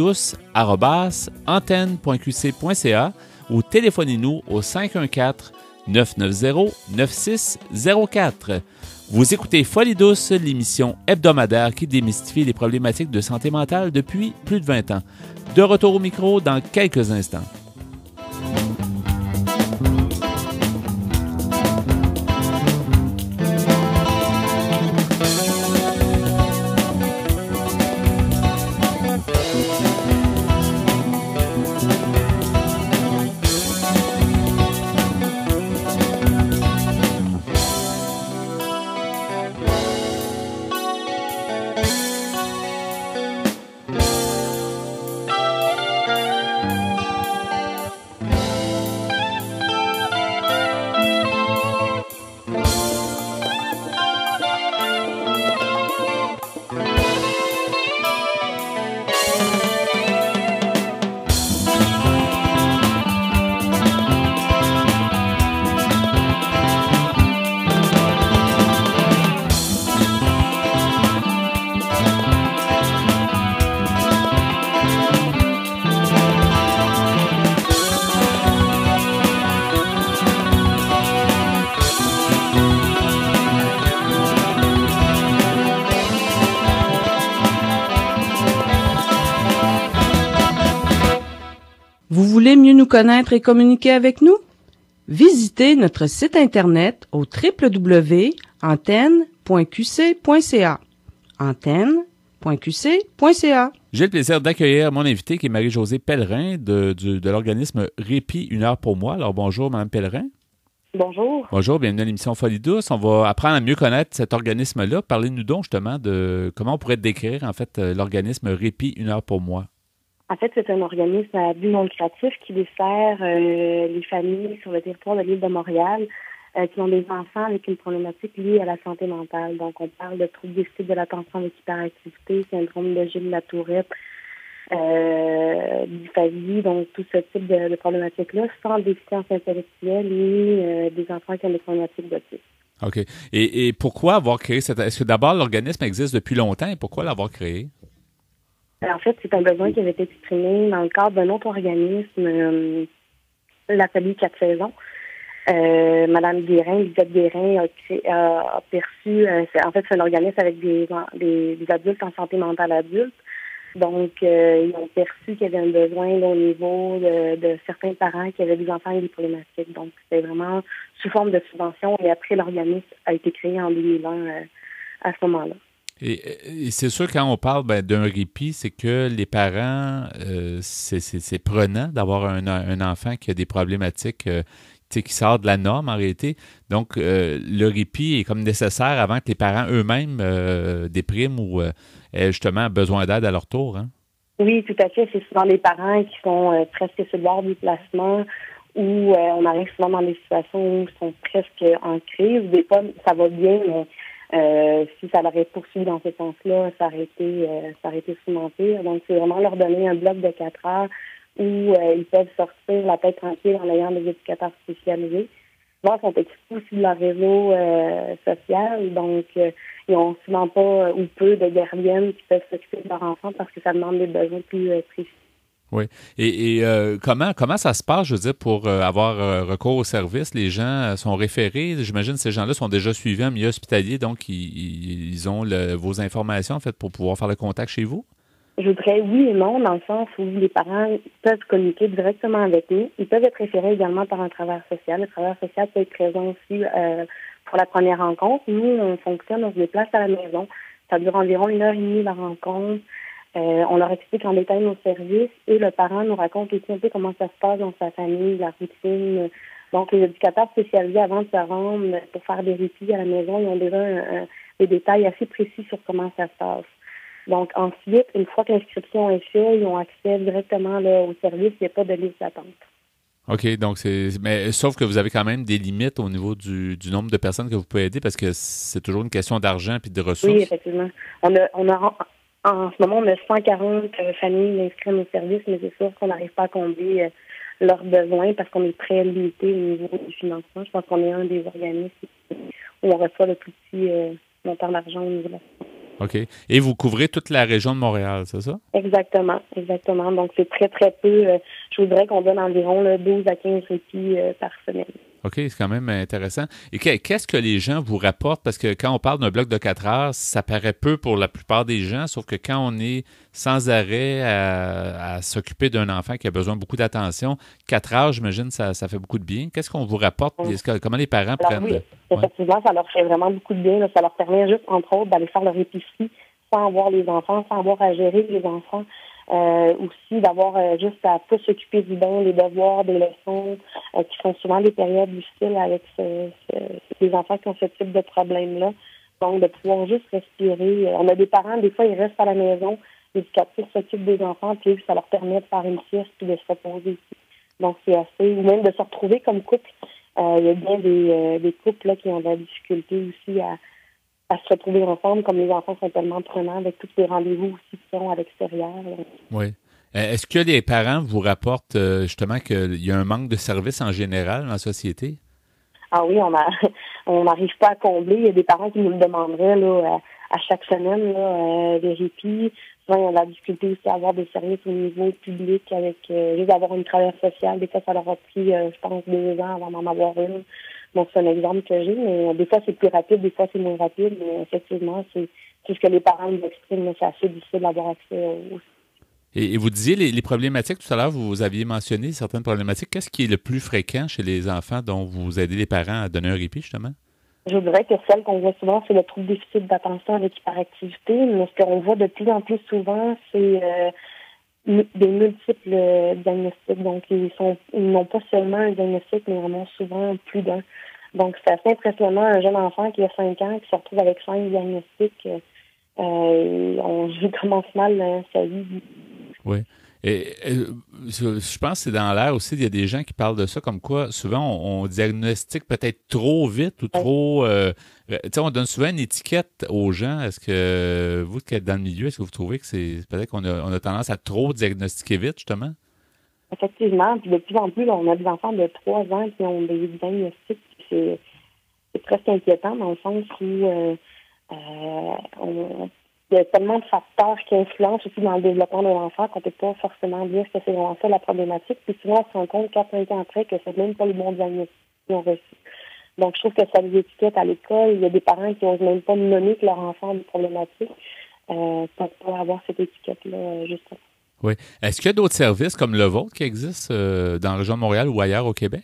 foliedouce@antenne.qc.ca ou téléphonez-nous au 514-990-9604. Vous écoutez Folie douce, l'émission hebdomadaire qui démystifie les problématiques de santé mentale depuis plus de 20 ans. De retour au micro dans quelques instants. Vous voulez mieux nous connaître et communiquer avec nous? Visitez notre site Internet au www.antenne.qc.ca. Antenne.qc.ca. J'ai le plaisir d'accueillir mon invité qui est Marie-Josée Pellerin de l'organisme Répit, une heure pour moi. Alors bonjour, Mme Pellerin. Bonjour. Bonjour, bienvenue à l'émission Folie douce. On va apprendre à mieux connaître cet organisme-là. Parlez-nous donc justement de comment on pourrait décrire en fait l'organisme Répit, une heure pour moi. En fait, c'est un organisme à but non lucratif qui dessert les familles sur le territoire de l'île de Montréal qui ont des enfants avec une problématique liée à la santé mentale. Donc, on parle de troubles déficit de l'attention avec hyperactivité, syndrome de Gilles-Latourette, dysphasie, donc tout ce type de problématiques-là, sans déficience intellectuelle ni des enfants qui ont des problématiques d'autisme. OK. Et pourquoi avoir créé cette... Est-ce que d'abord, l'organisme existe depuis longtemps et pourquoi l'avoir créé? En fait, c'est un besoin qui avait été exprimé dans le cadre d'un autre organisme, l'atelier 4 saisons. Madame Guérin, Lisette Guérin, a perçu, en fait, c'est un organisme avec des adultes en santé mentale adulte. Donc, ils ont perçu qu'il y avait un besoin là, au niveau de certains parents qui avaient des enfants avec des problématiques. Donc, c'était vraiment sous forme de subvention. Et après, l'organisme a été créé en 2020 à ce moment-là. Et c'est sûr, quand on parle d'un répit, c'est que les parents, c'est prenant d'avoir un enfant qui a des problématiques qui sortent de la norme en réalité. Donc, le répit est comme nécessaire avant que les parents eux-mêmes dépriment ou aient justement besoin d'aide à leur tour. Hein? Oui, tout à fait. C'est souvent les parents qui sont presque sur le bord du placement où on arrive souvent dans des situations où ils sont presque en crise. Des fois, ça va bien, mais si ça l'aurait poursuivi dans ce sens-là, ça aurait été souvent pire. Donc, c'est vraiment leur donner un bloc de 4 heures où ils peuvent sortir la tête tranquille en ayant des éducateurs spécialisés. Souvent, ils sont équipés aussi de leur réseau social, donc ils n'ont souvent pas ou peu de gardiennes qui peuvent s'occuper de leur enfant parce que ça demande des besoins plus précis. Oui. Et comment ça se passe, je veux dire, pour avoir recours au service? Les gens sont référés. J'imagine que ces gens-là sont déjà suivis en milieu hospitalier, donc ils ont vos informations, en fait, pour pouvoir faire le contact chez vous? Je voudrais oui et non, dans le sens où les parents peuvent communiquer directement avec nous. Ils peuvent être référés également par un travailleur social. Le travailleur social peut être présent aussi pour la première rencontre. Nous, on fonctionne, on se déplace à la maison. Ça dure environ 1h30 la rencontre. On leur explique en détail nos services et le parent nous raconte aussi un peu comment ça se passe dans sa famille, la routine. Donc, les éducateurs spécialisés, avant de se rendre pour faire des répits à la maison, ils ont déjà des détails assez précis sur comment ça se passe. Donc, ensuite, une fois que l'inscription est faite, ils ont accès directement là, au service. Il n'y a pas de liste d'attente. OK, donc mais sauf que vous avez quand même des limites au niveau du nombre de personnes que vous pouvez aider parce que c'est toujours une question d'argent et de ressources. Oui, effectivement. En ce moment, on a 140 familles inscrites à nos services, mais c'est sûr qu'on n'arrive pas à combler leurs besoins parce qu'on est très limité au niveau du financement. Je pense qu'on est un des organismes où on reçoit le plus petit montant d'argent au niveau de la France. OK. Et vous couvrez toute la région de Montréal, c'est ça? Exactement. Donc, c'est très, très peu. Je voudrais qu'on donne environ 12 à 15 répits par semaine. OK, c'est quand même intéressant. Et qu'est-ce que les gens vous rapportent? Parce que quand on parle d'un bloc de 4 heures, ça paraît peu pour la plupart des gens, sauf que quand on est sans arrêt à s'occuper d'un enfant qui a besoin de beaucoup d'attention, 4 heures, j'imagine, ça fait beaucoup de bien. Qu'est-ce qu'on vous rapporte? Comment les parents prennent? Oui, effectivement, ça leur fait vraiment beaucoup de bien. Là. Ça leur permet juste, entre autres, d'aller faire leur épicerie sans avoir les enfants, sans avoir à gérer les enfants. Aussi d'avoir juste à pas s'occuper du bain, les devoirs, des leçons, qui sont souvent des périodes difficiles avec les enfants qui ont ce type de problème-là. Donc, de pouvoir juste respirer. On a des parents, des fois, ils restent à la maison, l'éducatrice s'occupe des enfants, puis ça leur permet de faire une sieste puis de se reposer aussi. Donc, c'est assez, ou même de se retrouver comme couple. Il y a bien des couples là, qui ont de la difficulté aussi à se retrouver ensemble, comme les enfants sont tellement prenants avec tous les rendez-vous aussi qui sont à l'extérieur. Oui. Est-ce que les parents vous rapportent justement qu'il y a un manque de services en général dans la société? Ah oui, on n'arrive pas à combler. Il y a des parents qui nous le demanderaient là, à chaque semaine, là, des répits. Souvent, ils ont de la difficulté aussi à avoir des services au niveau public avec juste avoir une travailleur sociale. Des fois, ça leur a pris, je pense, 2 ans avant d'en avoir une. Donc, c'est un exemple que j'ai, mais des fois, c'est plus rapide, des fois, c'est moins rapide. Mais effectivement, c'est ce que les parents nous expriment, mais c'est assez difficile d'avoir accès aussi. Et vous disiez les problématiques, tout à l'heure, vous aviez mentionné certaines problématiques. Qu'est-ce qui est le plus fréquent chez les enfants dont vous aidez les parents à donner un répit, justement? Je dirais que celle qu'on voit souvent, c'est le trouble déficit d'attention avec hyperactivité. Mais ce qu'on voit de plus en plus souvent, c'est des multiples diagnostics. Donc, ils n'ont pas seulement un diagnostic, mais en ont souvent plus d'un. Donc, c'est assez impressionnant. Un jeune enfant qui a 5 ans, qui se retrouve avec 5 diagnostics, on commence mal sa vie. Oui. Et je pense que c'est dans l'air aussi, il y a des gens qui parlent de ça comme quoi souvent on diagnostique peut-être trop vite ou trop... on donne souvent une étiquette aux gens. Est-ce que vous qui êtes dans le milieu, est-ce que vous trouvez que c'est peut-être qu'on a tendance à trop diagnostiquer vite, justement? Effectivement. Puis de plus en plus, on a des enfants de 3 ans qui ont des diagnostics. C'est presque inquiétant dans le sens où il y a tellement de facteurs qui influencent aussi dans le développement de l'enfant qu'on ne peut pas forcément dire que c'est vraiment ça la problématique. Puis souvent, on se rend compte 4-5 ans après que c'est même pas le bon diagnostic qu'ils ont reçu. Donc, je trouve que ça les étiquette à l'école. Il y a des parents qui n'osent même pas nommer que leur enfant a des problématiques pour pas avoir cette étiquette-là, justement. Oui. Est-ce qu'il y a d'autres services comme le vôtre qui existent dans la région de Montréal ou ailleurs au Québec?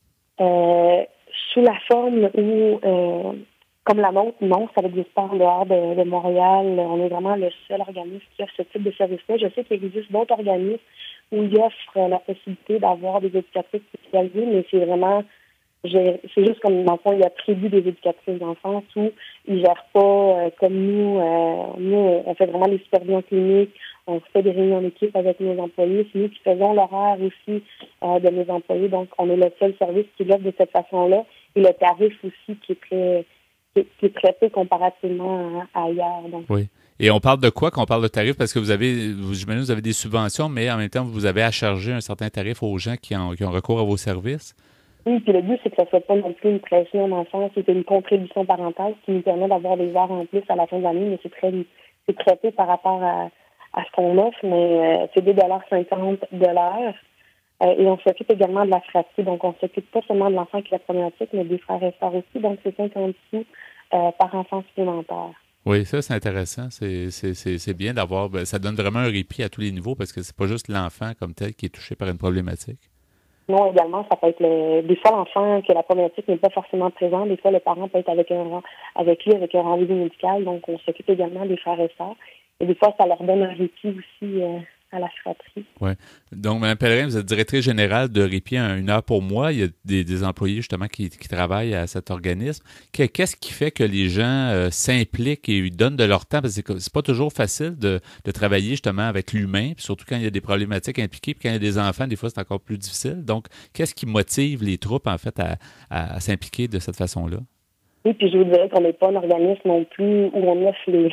Sous la forme où... Comme la nôtre, non, ça n'existe pas en dehors de Montréal. On est vraiment le seul organisme qui offre ce type de service-là. Je sais qu'il existe d'autres organismes où ils offrent la possibilité d'avoir des éducatrices spécialisées, mais c'est vraiment c'est juste comme, dans le fond, il a prévu des éducatrices d'enfance où ils ne gèrent pas comme nous. Nous, on fait vraiment des supervisions cliniques, on fait des réunions d'équipe avec nos employés. C'est nous qui faisons l'horaire aussi de nos employés. Donc, on est le seul service qui l'offre de cette façon-là. Et le tarif aussi qui est très peu comparativement à ailleurs. Donc. Oui. Et on parle de quoi quand on parle de tarif? Parce que j'imagine, vous avez des subventions, mais en même temps, vous avez à charger un certain tarif aux gens qui ont recours à vos services. Oui, puis le but, c'est que ça ne soit pas non plus une pression d'enfant, c'est une contribution parentale qui nous permet d'avoir des heures en plus à la fin de l'année, mais c'est très peu par rapport à ce qu'on offre, mais c'est 2,50 $ de l'heure. Et on s'occupe également de la fratrie, donc on s'occupe pas seulement de l'enfant qui est problématique, mais des frères et sœurs aussi, donc c'est 50 sous par enfant supplémentaire. Oui, ça, c'est intéressant. C'est bien d'avoir... ça donne vraiment un répit à tous les niveaux parce que c'est pas juste l'enfant comme tel qui est touché par une problématique. Non, également, ça peut être des fois l'enfant que la problématique n'est pas forcément présente. Des fois, le parent peut être avec lui avec un rendez-vous médical. Donc, on s'occupe également des frères et sœurs. Et des fois, ça leur donne un répit aussi à la fratrie. Oui. Donc, Mme Pellerin, vous êtes directrice générale de Répit à 1 heure pour moi. Il y a des employés, justement, qui travaillent à cet organisme. Qu'est-ce qui fait que les gens s'impliquent et ils donnent de leur temps? Parce que c'est pas toujours facile de travailler, justement, avec l'humain, puis surtout quand il y a des problématiques impliquées, puis quand il y a des enfants, des fois, c'est encore plus difficile. Donc, qu'est-ce qui motive les troupes, en fait, à s'impliquer de cette façon-là? Oui, puis je vous dirais qu'on n'est pas un organisme non plus où on offre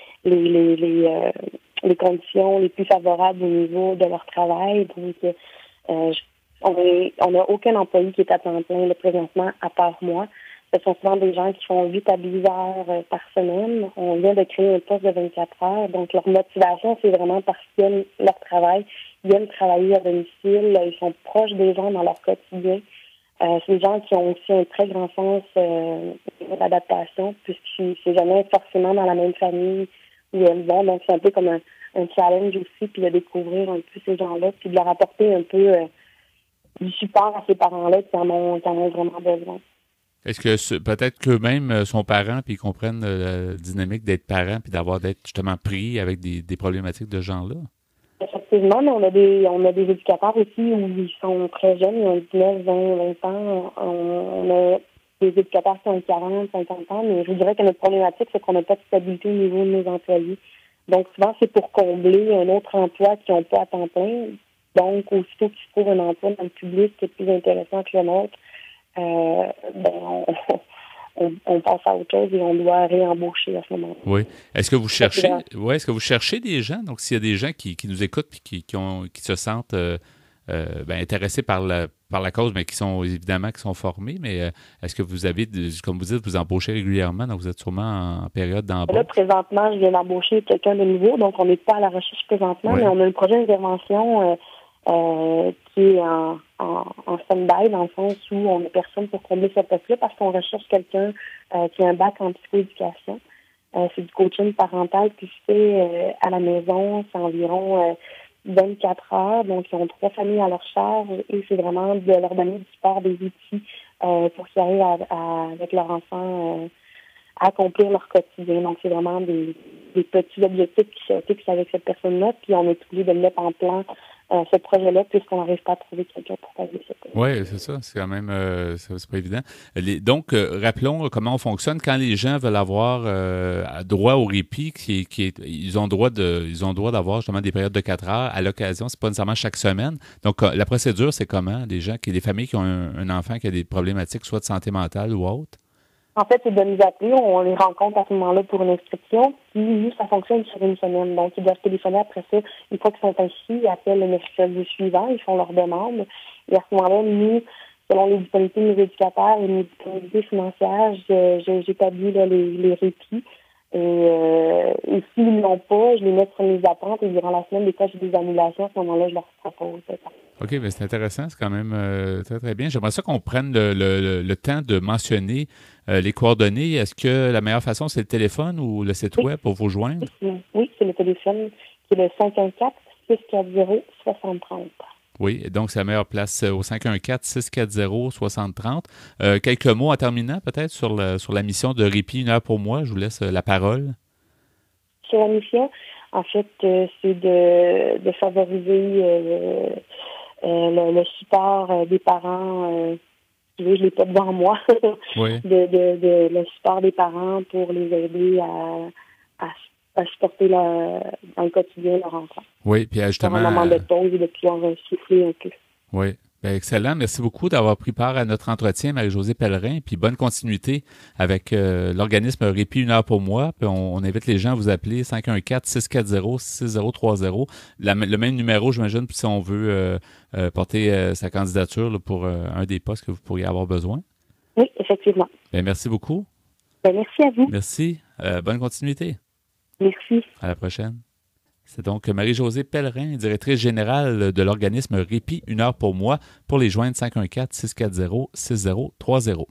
les conditions les plus favorables au niveau de leur travail. Donc, on n'a aucun employé qui est à temps plein là, présentement, à part moi. Ce sont souvent des gens qui font 8 à 10 heures par semaine. On vient de créer un poste de 24 heures. Donc, leur motivation, c'est vraiment parce qu'ils aiment leur travail. Ils aiment travailler à domicile. Ils sont proches des gens dans leur quotidien. C'est des gens qui ont aussi un très grand sens d'adaptation, puisque c'est jamais forcément dans la même famille où elles vont. Donc, c'est un peu comme un challenge aussi, puis de découvrir un peu ces gens-là, puis de leur apporter un peu du support à ces parents-là qui en ont vraiment besoin. Est-ce que peut-être qu'eux-mêmes sont parents, puis ils comprennent la dynamique d'être parents, puis d'être justement pris avec des problématiques de ce genre-là? Effectivement, mais on a des éducateurs aussi où ils sont très jeunes, ils ont 19, 20 ans. On a des éducateurs qui ont 40, 50 ans, mais je dirais que notre problématique, c'est qu'on n'a pas de stabilité au niveau de nos employés. Donc, souvent, c'est pour combler un autre emploi qu'ils n'ont pas à temps plein. Donc, aussitôt qu'ils trouvent un emploi dans le public qui est plus intéressant que le nôtre, on passe à autre chose et on doit réembaucher à ce moment-là. Oui. Est-ce que vous cherchez des gens? Donc, s'il y a des gens qui nous écoutent et qui se sentent intéressés par la cause, mais qui sont formés, mais est-ce que vous avez, comme vous dites, vous embauchez régulièrement, donc vous êtes sûrement en période d'embauche? Là, présentement, je viens d'embaucher quelqu'un de nouveau, donc on n'est pas à la recherche présentement, mais on a un projet d'intervention qui est en stand-by, dans le sens où on n'a personne pour combler ce poste-là, parce qu'on recherche quelqu'un qui a un bac en psychoéducation. C'est du coaching parental qui se fait à la maison, c'est environ 24 heures, donc ils ont 3 familles à leur charge et c'est vraiment de leur donner du support, des outils pour qu'ils arrivent avec leur enfant à accomplir leur quotidien. Donc c'est vraiment des petits objectifs qui se fixent avec cette personne-là, puis on est obligé de le mettre en plan ce projet-là puisqu'on n'arrive pas à trouver quelqu'un pour faire ça. Oui, c'est ça. C'est quand même c'est pas évident. Donc, rappelons comment on fonctionne. Quand les gens veulent avoir droit au répit, ils ont droit d'avoir justement des périodes de 4 heures à l'occasion. C'est pas nécessairement chaque semaine. Donc, la procédure, c'est comment? Des familles qui ont un enfant qui a des problématiques, soit de santé mentale ou autre? En fait, c'est de nous appeler. On les rencontre à ce moment-là pour une inscription. Puis, nous, ça fonctionne sur une semaine. Donc, ils doivent téléphoner après ça. Une fois qu'ils sont inscrits, ils appellent le mercredi suivant. Ils font leur demande. Et à ce moment-là, nous, selon les disponibilités de nos éducateurs et nos disponibilités financières, j'établis les répits. Et s'ils ne l'ont pas, je les mets sur mes attentes. Et durant la semaine, des fois, j'ai des annulations. À ce moment-là, je leur propose. OK, bien, c'est intéressant. C'est quand même très, très bien. J'aimerais ça qu'on prenne le temps de mentionner les coordonnées. Est-ce que la meilleure façon, c'est le téléphone ou le site web pour vous joindre? Oui, c'est le téléphone qui est le 514-640-6030. Oui, donc c'est la meilleure place au 514-640-6030. Quelques mots en terminant peut-être sur la mission de Répit, 1 heure pour moi. Je vous laisse la parole. Sur la mission, en fait, c'est de favoriser le support des parents excusez, je l'ai pas devant moi, Oui. de le support des parents pour les aider à supporter dans le quotidien leur enfant. Oui, puis justement... Pour un moment de pause et de pouvoir souffler un peu. Oui. Bien, excellent. Merci beaucoup d'avoir pris part à notre entretien, Marie-Josée Pellerin. Puis bonne continuité avec l'organisme Répit 1 heure pour moi. Puis on invite les gens à vous appeler 514-640-6030. Le même numéro, j'imagine, puis si on veut porter sa candidature là, pour un des postes que vous pourriez avoir besoin. Oui, effectivement. Bien, merci beaucoup. Bien, merci à vous. Merci. Bonne continuité. Merci. À la prochaine. C'est donc Marie-Josée Pellerin, directrice générale de l'organisme Répit 1 heure pour moi, pour les joindre 514-640-6030.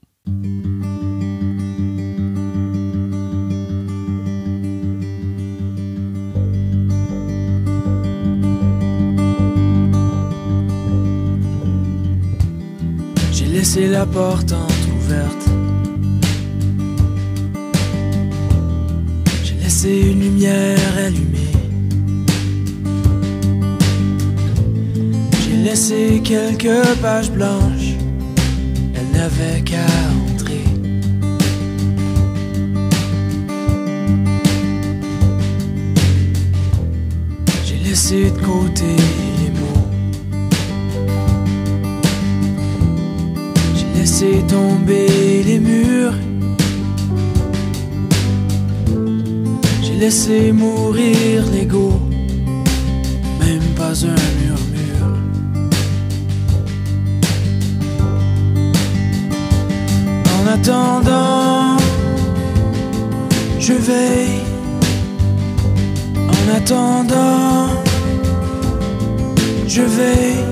J'ai laissé la porte entrouverte. J'ai laissé une lumière allumée. Laissé quelques pages blanches, elle n'avait qu'à entrer. J'ai laissé de côté les mots, j'ai laissé tomber les murs, j'ai laissé mourir l'ego, même pas un murmure. En attendant, je veille. En attendant, je veille.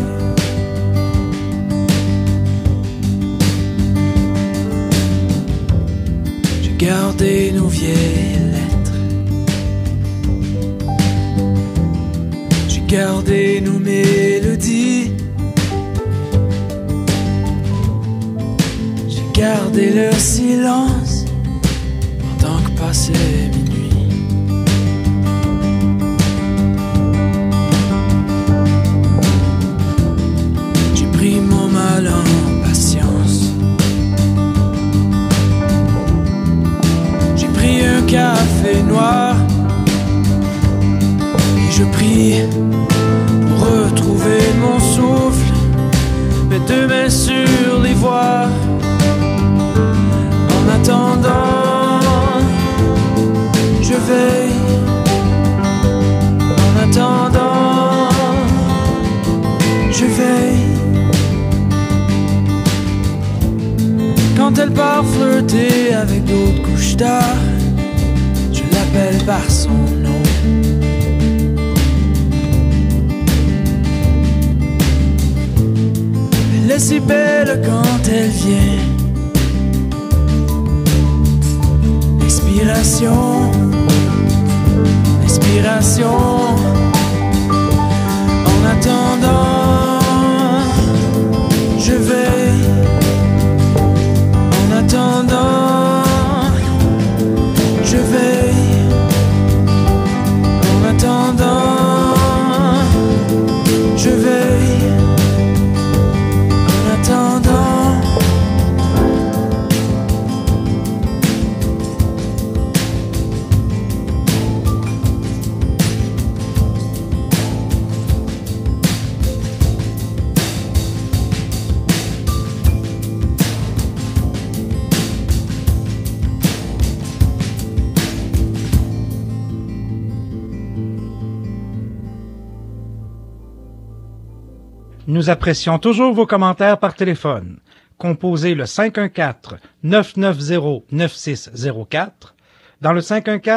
J'ai gardé nos vieilles lettres. J'ai gardé nos mélodies. Garder le silence pendant que passait minuit. J'ai pris mon mal en patience. J'ai pris un café noir et je prie pour retrouver mon souffle. Mes deux mains sur les voies. En attendant, je veille. En attendant, je veille. Quand elle part flirter avec d'autres couches d'art, je l'appelle par son nom. Elle est si belle quand elle vient. L'inspiration, l'inspiration. En attendant, je veille. En attendant, je veille. En attendant, je veille. En attendant. Nous apprécions toujours vos commentaires par téléphone. Composez le 514-990-9604 dans le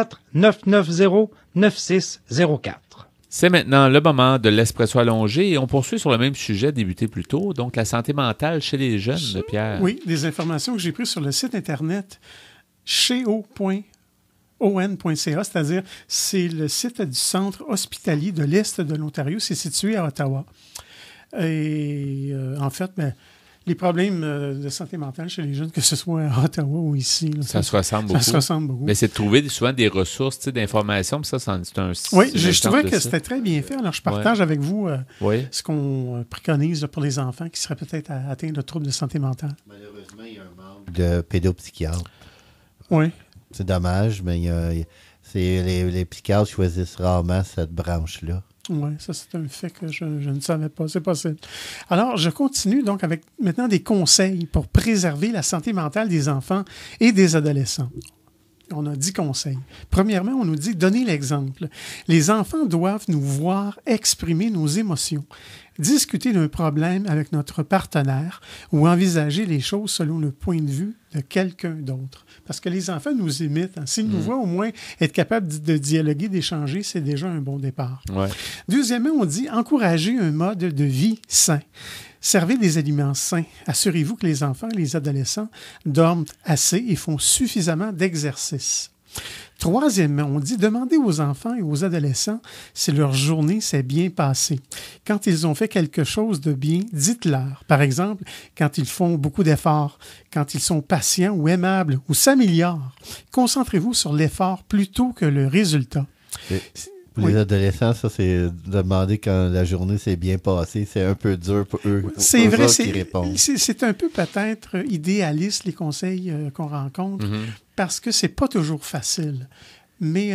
514-990-9604. C'est maintenant le moment de l'espresso allongé et on poursuit sur le même sujet débuté plus tôt, donc la santé mentale chez les jeunes, Pierre. Oui, des informations que j'ai prises sur le site Internet cheo.on.ca, c'est-à-dire c'est le site du centre hospitalier de l'Est de l'Ontario, c'est situé à Ottawa. Et en fait, les problèmes de santé mentale chez les jeunes, que ce soit à Ottawa ou ici. Là, ça se ressemble beaucoup. Ça se ressemble beaucoup. Mais c'est de trouver souvent des ressources d'informations. C'est un oui, je trouvais que c'était très bien fait. Alors, je partage avec vous ce qu'on préconise pour les enfants qui seraient peut-être atteints de troubles de santé mentale. Malheureusement, il y a un manque de pédopsychiatres. Oui. C'est dommage, mais les psychiatres choisissent rarement cette branche-là. Oui, ça, c'est un fait que je ne savais pas. C'est possible. Alors, je continue donc avec maintenant des conseils pour préserver la santé mentale des enfants et des adolescents. On a 10 conseils. Premièrement, on nous dit « Donnez l'exemple ». Les enfants doivent nous voir exprimer nos émotions, discuter d'un problème avec notre partenaire ou envisager les choses selon le point de vue de quelqu'un d'autre. Parce que les enfants nous imitent. Hein. S'ils nous voient au moins être capables de dialoguer, d'échanger, c'est déjà un bon départ. Ouais. Deuxièmement, on dit « Encourager un mode de vie sain ». Servez des aliments sains. Assurez-vous que les enfants et les adolescents dorment assez et font suffisamment d'exercice. Troisièmement, on dit demandez aux enfants et aux adolescents si leur journée s'est bien passée. Quand ils ont fait quelque chose de bien, dites-leur. Par exemple, quand ils font beaucoup d'efforts, quand ils sont patients ou aimables ou s'améliorent. Concentrez-vous sur l'effort plutôt que le résultat. Pour les adolescents, ça, c'est demander quand la journée s'est bien passée. C'est un peu dur pour eux. C'est vrai, c'est un peu peut-être idéaliste, les conseils qu'on rencontre, parce que c'est pas toujours facile. Mais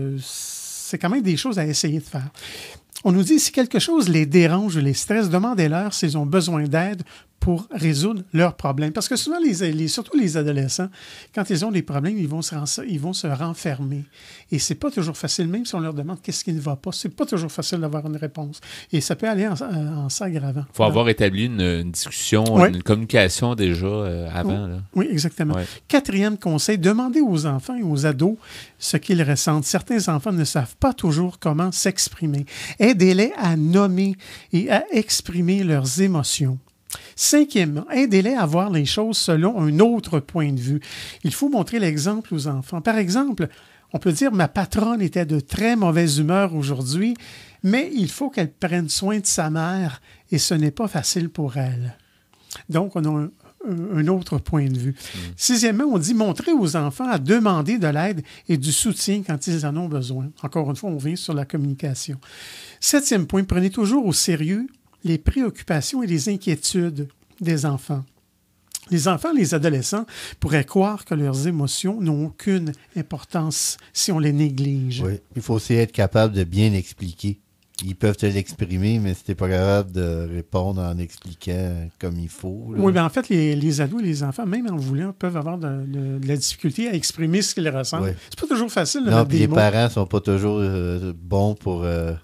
c'est quand même des choses à essayer de faire. On nous dit, si quelque chose les dérange ou les stresse, demandez-leur s'ils ont besoin d'aide pour résoudre leurs problèmes. Parce que souvent, surtout les adolescents, quand ils ont des problèmes, ils vont se renfermer. Et c'est pas toujours facile, même si on leur demande qu'est-ce qui ne va pas, c'est pas toujours facile d'avoir une réponse. Et ça peut aller en s'aggravant. Il faut avoir établi une discussion, une communication déjà avant. Là. Oui, exactement. Ouais. Quatrième conseil, demandez aux enfants et aux ados ce qu'ils ressentent. Certains enfants ne savent pas toujours comment s'exprimer. Aidez-les à nommer et à exprimer leurs émotions. Cinquièmement, aidez-les à voir les choses selon un autre point de vue. Il faut montrer l'exemple aux enfants. Par exemple, on peut dire « Ma patronne était de très mauvaise humeur aujourd'hui, mais il faut qu'elle prenne soin de sa mère et ce n'est pas facile pour elle. » Donc, on a un autre point de vue. Sixièmement, on dit « Montrez aux enfants à demander de l'aide et du soutien quand ils en ont besoin. » Encore une fois, on vient sur la communication. Septième point, prenez toujours au sérieux les préoccupations et les inquiétudes des enfants. Les enfants et les adolescents pourraient croire que leurs émotions n'ont aucune importance si on les néglige. Oui, il faut aussi être capable de bien expliquer. Ils peuvent te l'exprimer, mais si tu n'es pas capable de répondre en expliquant comme il faut. Là. Oui, bien en fait, les ados et les enfants, même en voulant, peuvent avoir de la difficulté à exprimer ce qu'ils ressentent. Oui. C'est pas toujours facile de mettre des mots. Les parents ne sont pas toujours bons pour...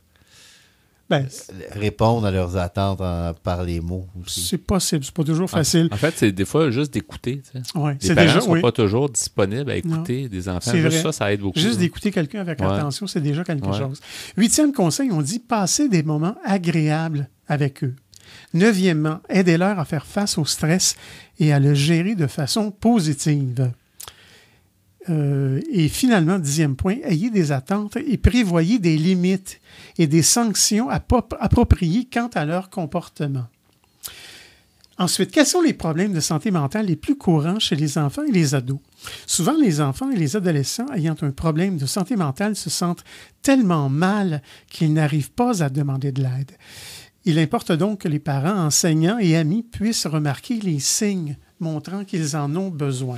répondre à leurs attentes par les mots aussi. C'est possible, c'est pas toujours facile. En fait, c'est des fois juste d'écouter. Ouais, les parents ne sont pas toujours disponibles à écouter des enfants. Juste ça aide beaucoup. Juste d'écouter quelqu'un avec attention, c'est déjà quelque chose. 8e conseil, on dit passer des moments agréables avec eux. 9e, aidez-leur à faire face au stress et à le gérer de façon positive. Et finalement, 10e point, ayez des attentes et prévoyez des limites et des sanctions appropriées quant à leur comportement. Ensuite, quels sont les problèmes de santé mentale les plus courants chez les enfants et les ados? Souvent, les enfants et les adolescents ayant un problème de santé mentale se sentent tellement mal qu'ils n'arrivent pas à demander de l'aide. Il importe donc que les parents, enseignants et amis puissent remarquer les signes montrant qu'ils en ont besoin.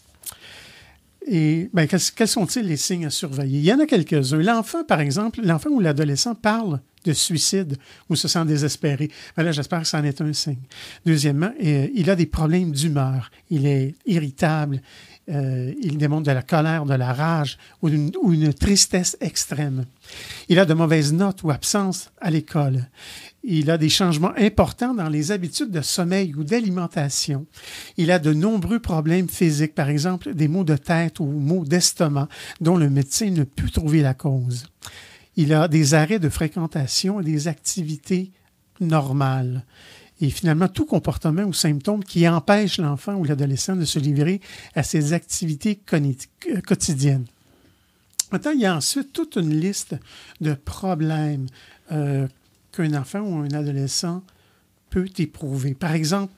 Et quels sont-ils les signes à surveiller? Il y en a quelques-uns. L'enfant, par exemple, l'enfant ou l'adolescent parle de suicide ou se sent désespéré. Ben là, j'espère que ça en est un signe. Deuxièmement, il a des problèmes d'humeur. Il est irritable. Il démontre de la colère, de la rage ou une tristesse extrême. Il a de mauvaises notes ou absences à l'école. Il a des changements importants dans les habitudes de sommeil ou d'alimentation. Il a de nombreux problèmes physiques, par exemple des maux de tête ou maux d'estomac dont le médecin ne peut trouver la cause. Il a des arrêts de fréquentation et des activités normales. Et finalement, tout comportement ou symptôme qui empêche l'enfant ou l'adolescent de se livrer à ses activités quotidiennes. Maintenant, il y a ensuite toute une liste de problèmes qu'un enfant ou un adolescent peut éprouver. Par exemple,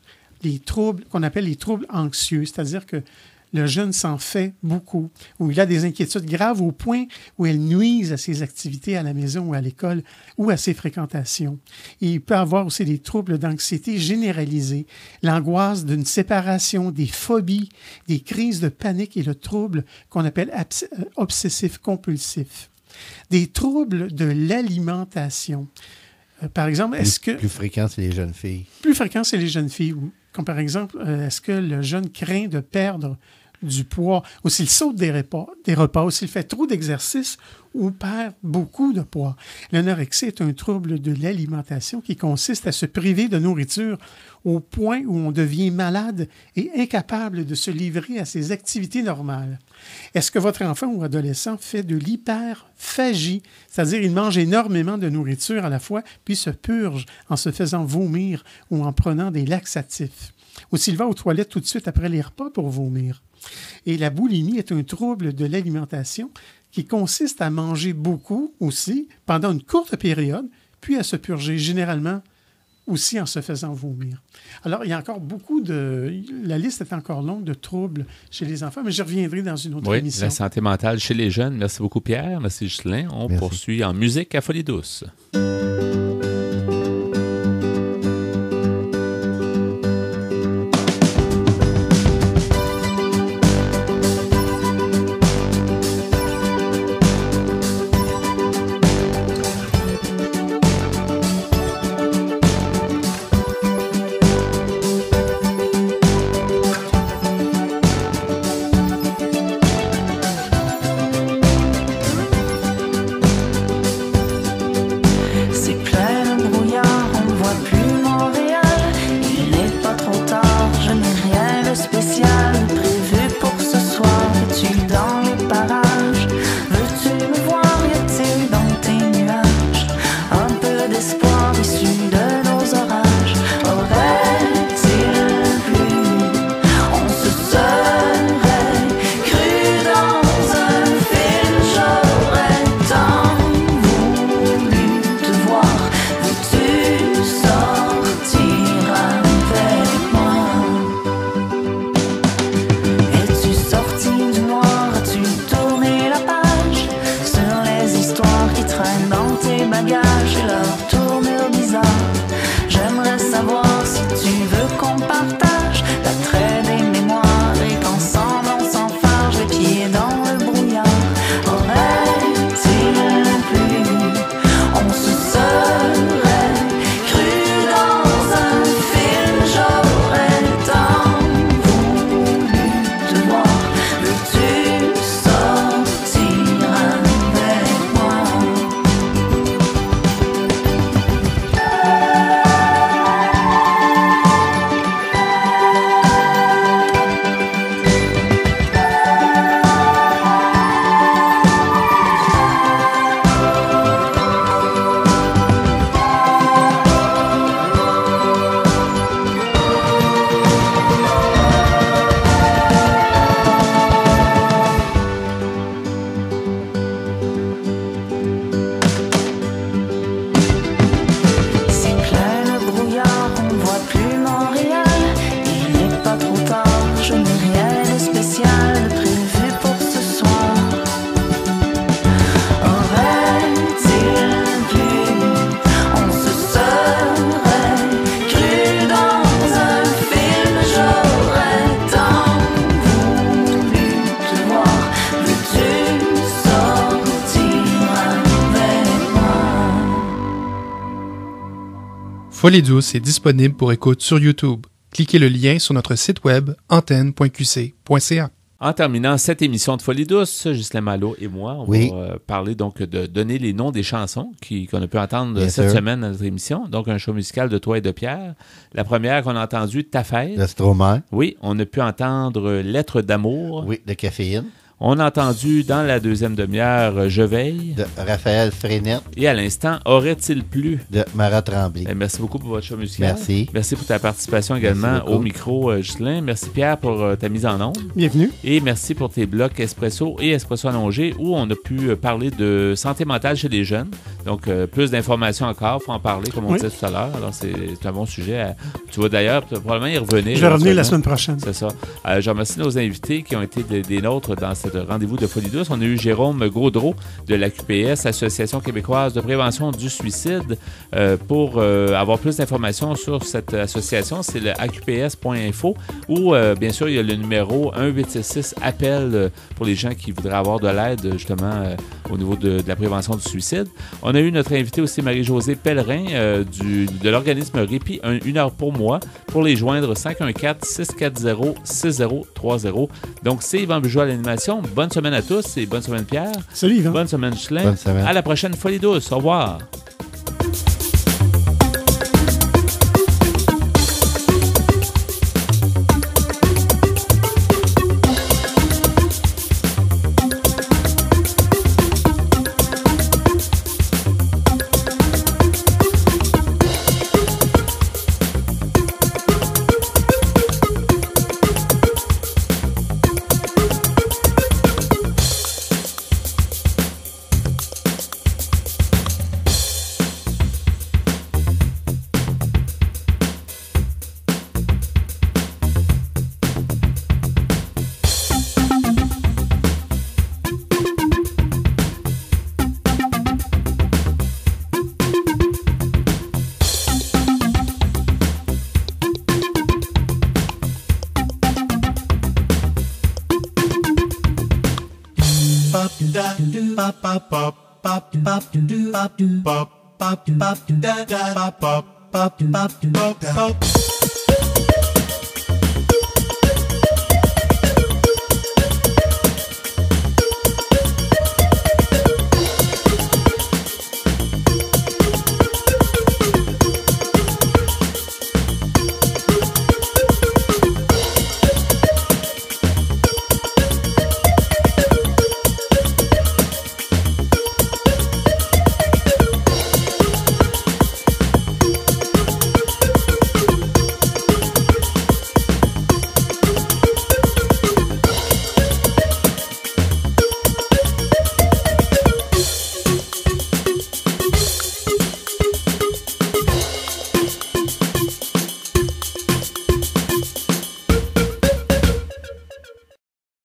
les troubles qu'on appelle les troubles anxieux, c'est-à-dire que le jeune s'en fait beaucoup, ou il a des inquiétudes graves au point où elles nuisent à ses activités à la maison ou à l'école ou à ses fréquentations. Et il peut avoir aussi des troubles d'anxiété généralisée, l'angoisse d'une séparation, des phobies, des crises de panique et le trouble qu'on appelle obsessif-compulsif. Des troubles de l'alimentation. Par exemple, est-ce que... Plus fréquent, c'est les jeunes filles. Plus fréquent, c'est les jeunes filles. Comme par exemple, est-ce que le jeune craint de perdre du poids, ou s'il saute des repas, ou s'il fait trop d'exercice, ou perd beaucoup de poids. L'anorexie est un trouble de l'alimentation qui consiste à se priver de nourriture au point où on devient malade et incapable de se livrer à ses activités normales. Est-ce que votre enfant ou adolescent fait de l'hyperphagie, c'est-à-dire il mange énormément de nourriture à la fois, puis se purge en se faisant vomir ou en prenant des laxatifs? Ou s'il va aux toilettes tout de suite après les repas pour vomir? Et la boulimie est un trouble de l'alimentation qui consiste à manger beaucoup aussi pendant une courte période, puis à se purger, généralement aussi en se faisant vomir. Alors, il y a encore beaucoup de... La liste est encore longue de troubles chez les enfants, mais j'y reviendrai dans une autre émission. La santé mentale chez les jeunes. Merci beaucoup, Pierre. Merci, Ghislain. On poursuit en musique à Folie douce. Folie douce est disponible pour écoute sur YouTube. Cliquez le lien sur notre site web antenne.qc.ca. En terminant cette émission de Folie douce, Ghislain Malo et moi, on va parler donc de donner les noms des chansons qu'on a pu entendre cette semaine dans notre émission. Donc, un show musical de toi et de Pierre. La première qu'on a entendue, Ta fête. De Stromae. Oui, on a pu entendre Lettre d'amour. Oui, de Caféine. On a entendu dans la deuxième demi-heure Je veille de Raphaël Frenette. Et à l'instant, Aurait-il plu de Mara Tremblay. Merci beaucoup pour votre choix musical. Merci. Merci pour ta participation également au micro, Ghislain. Merci Pierre pour ta mise en onde. Bienvenue. Et merci pour tes blocs Espresso et Espresso allongé où on a pu parler de santé mentale chez les jeunes. Donc, plus d'informations encore, il faut en parler, comme on disait tout à l'heure. Alors, c'est un bon sujet. Tu vas d'ailleurs probablement y revenir. Je vais revenir la semaine prochaine. C'est ça. Je remercie nos invités qui ont été des nôtres dans ce rendez-vous de Folie douce. On a eu Jérôme Gaudreau de l'AQPS, Association québécoise de prévention du suicide. Pour avoir plus d'informations sur cette association, c'est le aqps.info ou, bien sûr, il y a le numéro 1-866-APPEL pour les gens qui voudraient avoir de l'aide, justement, au niveau de la prévention du suicide. On a eu notre invité aussi, Marie-Josée Pellerin, de l'organisme Répit, une heure pour moi, pour les joindre 514-640-6030. Donc, c'est Yvan Bugeaud à l'animation. Bonne semaine à tous et bonne semaine, Pierre. Salut, Yvan. Bonne semaine, Ghislain. Bonne semaine. À la prochaine Folie douce. Au revoir. Pop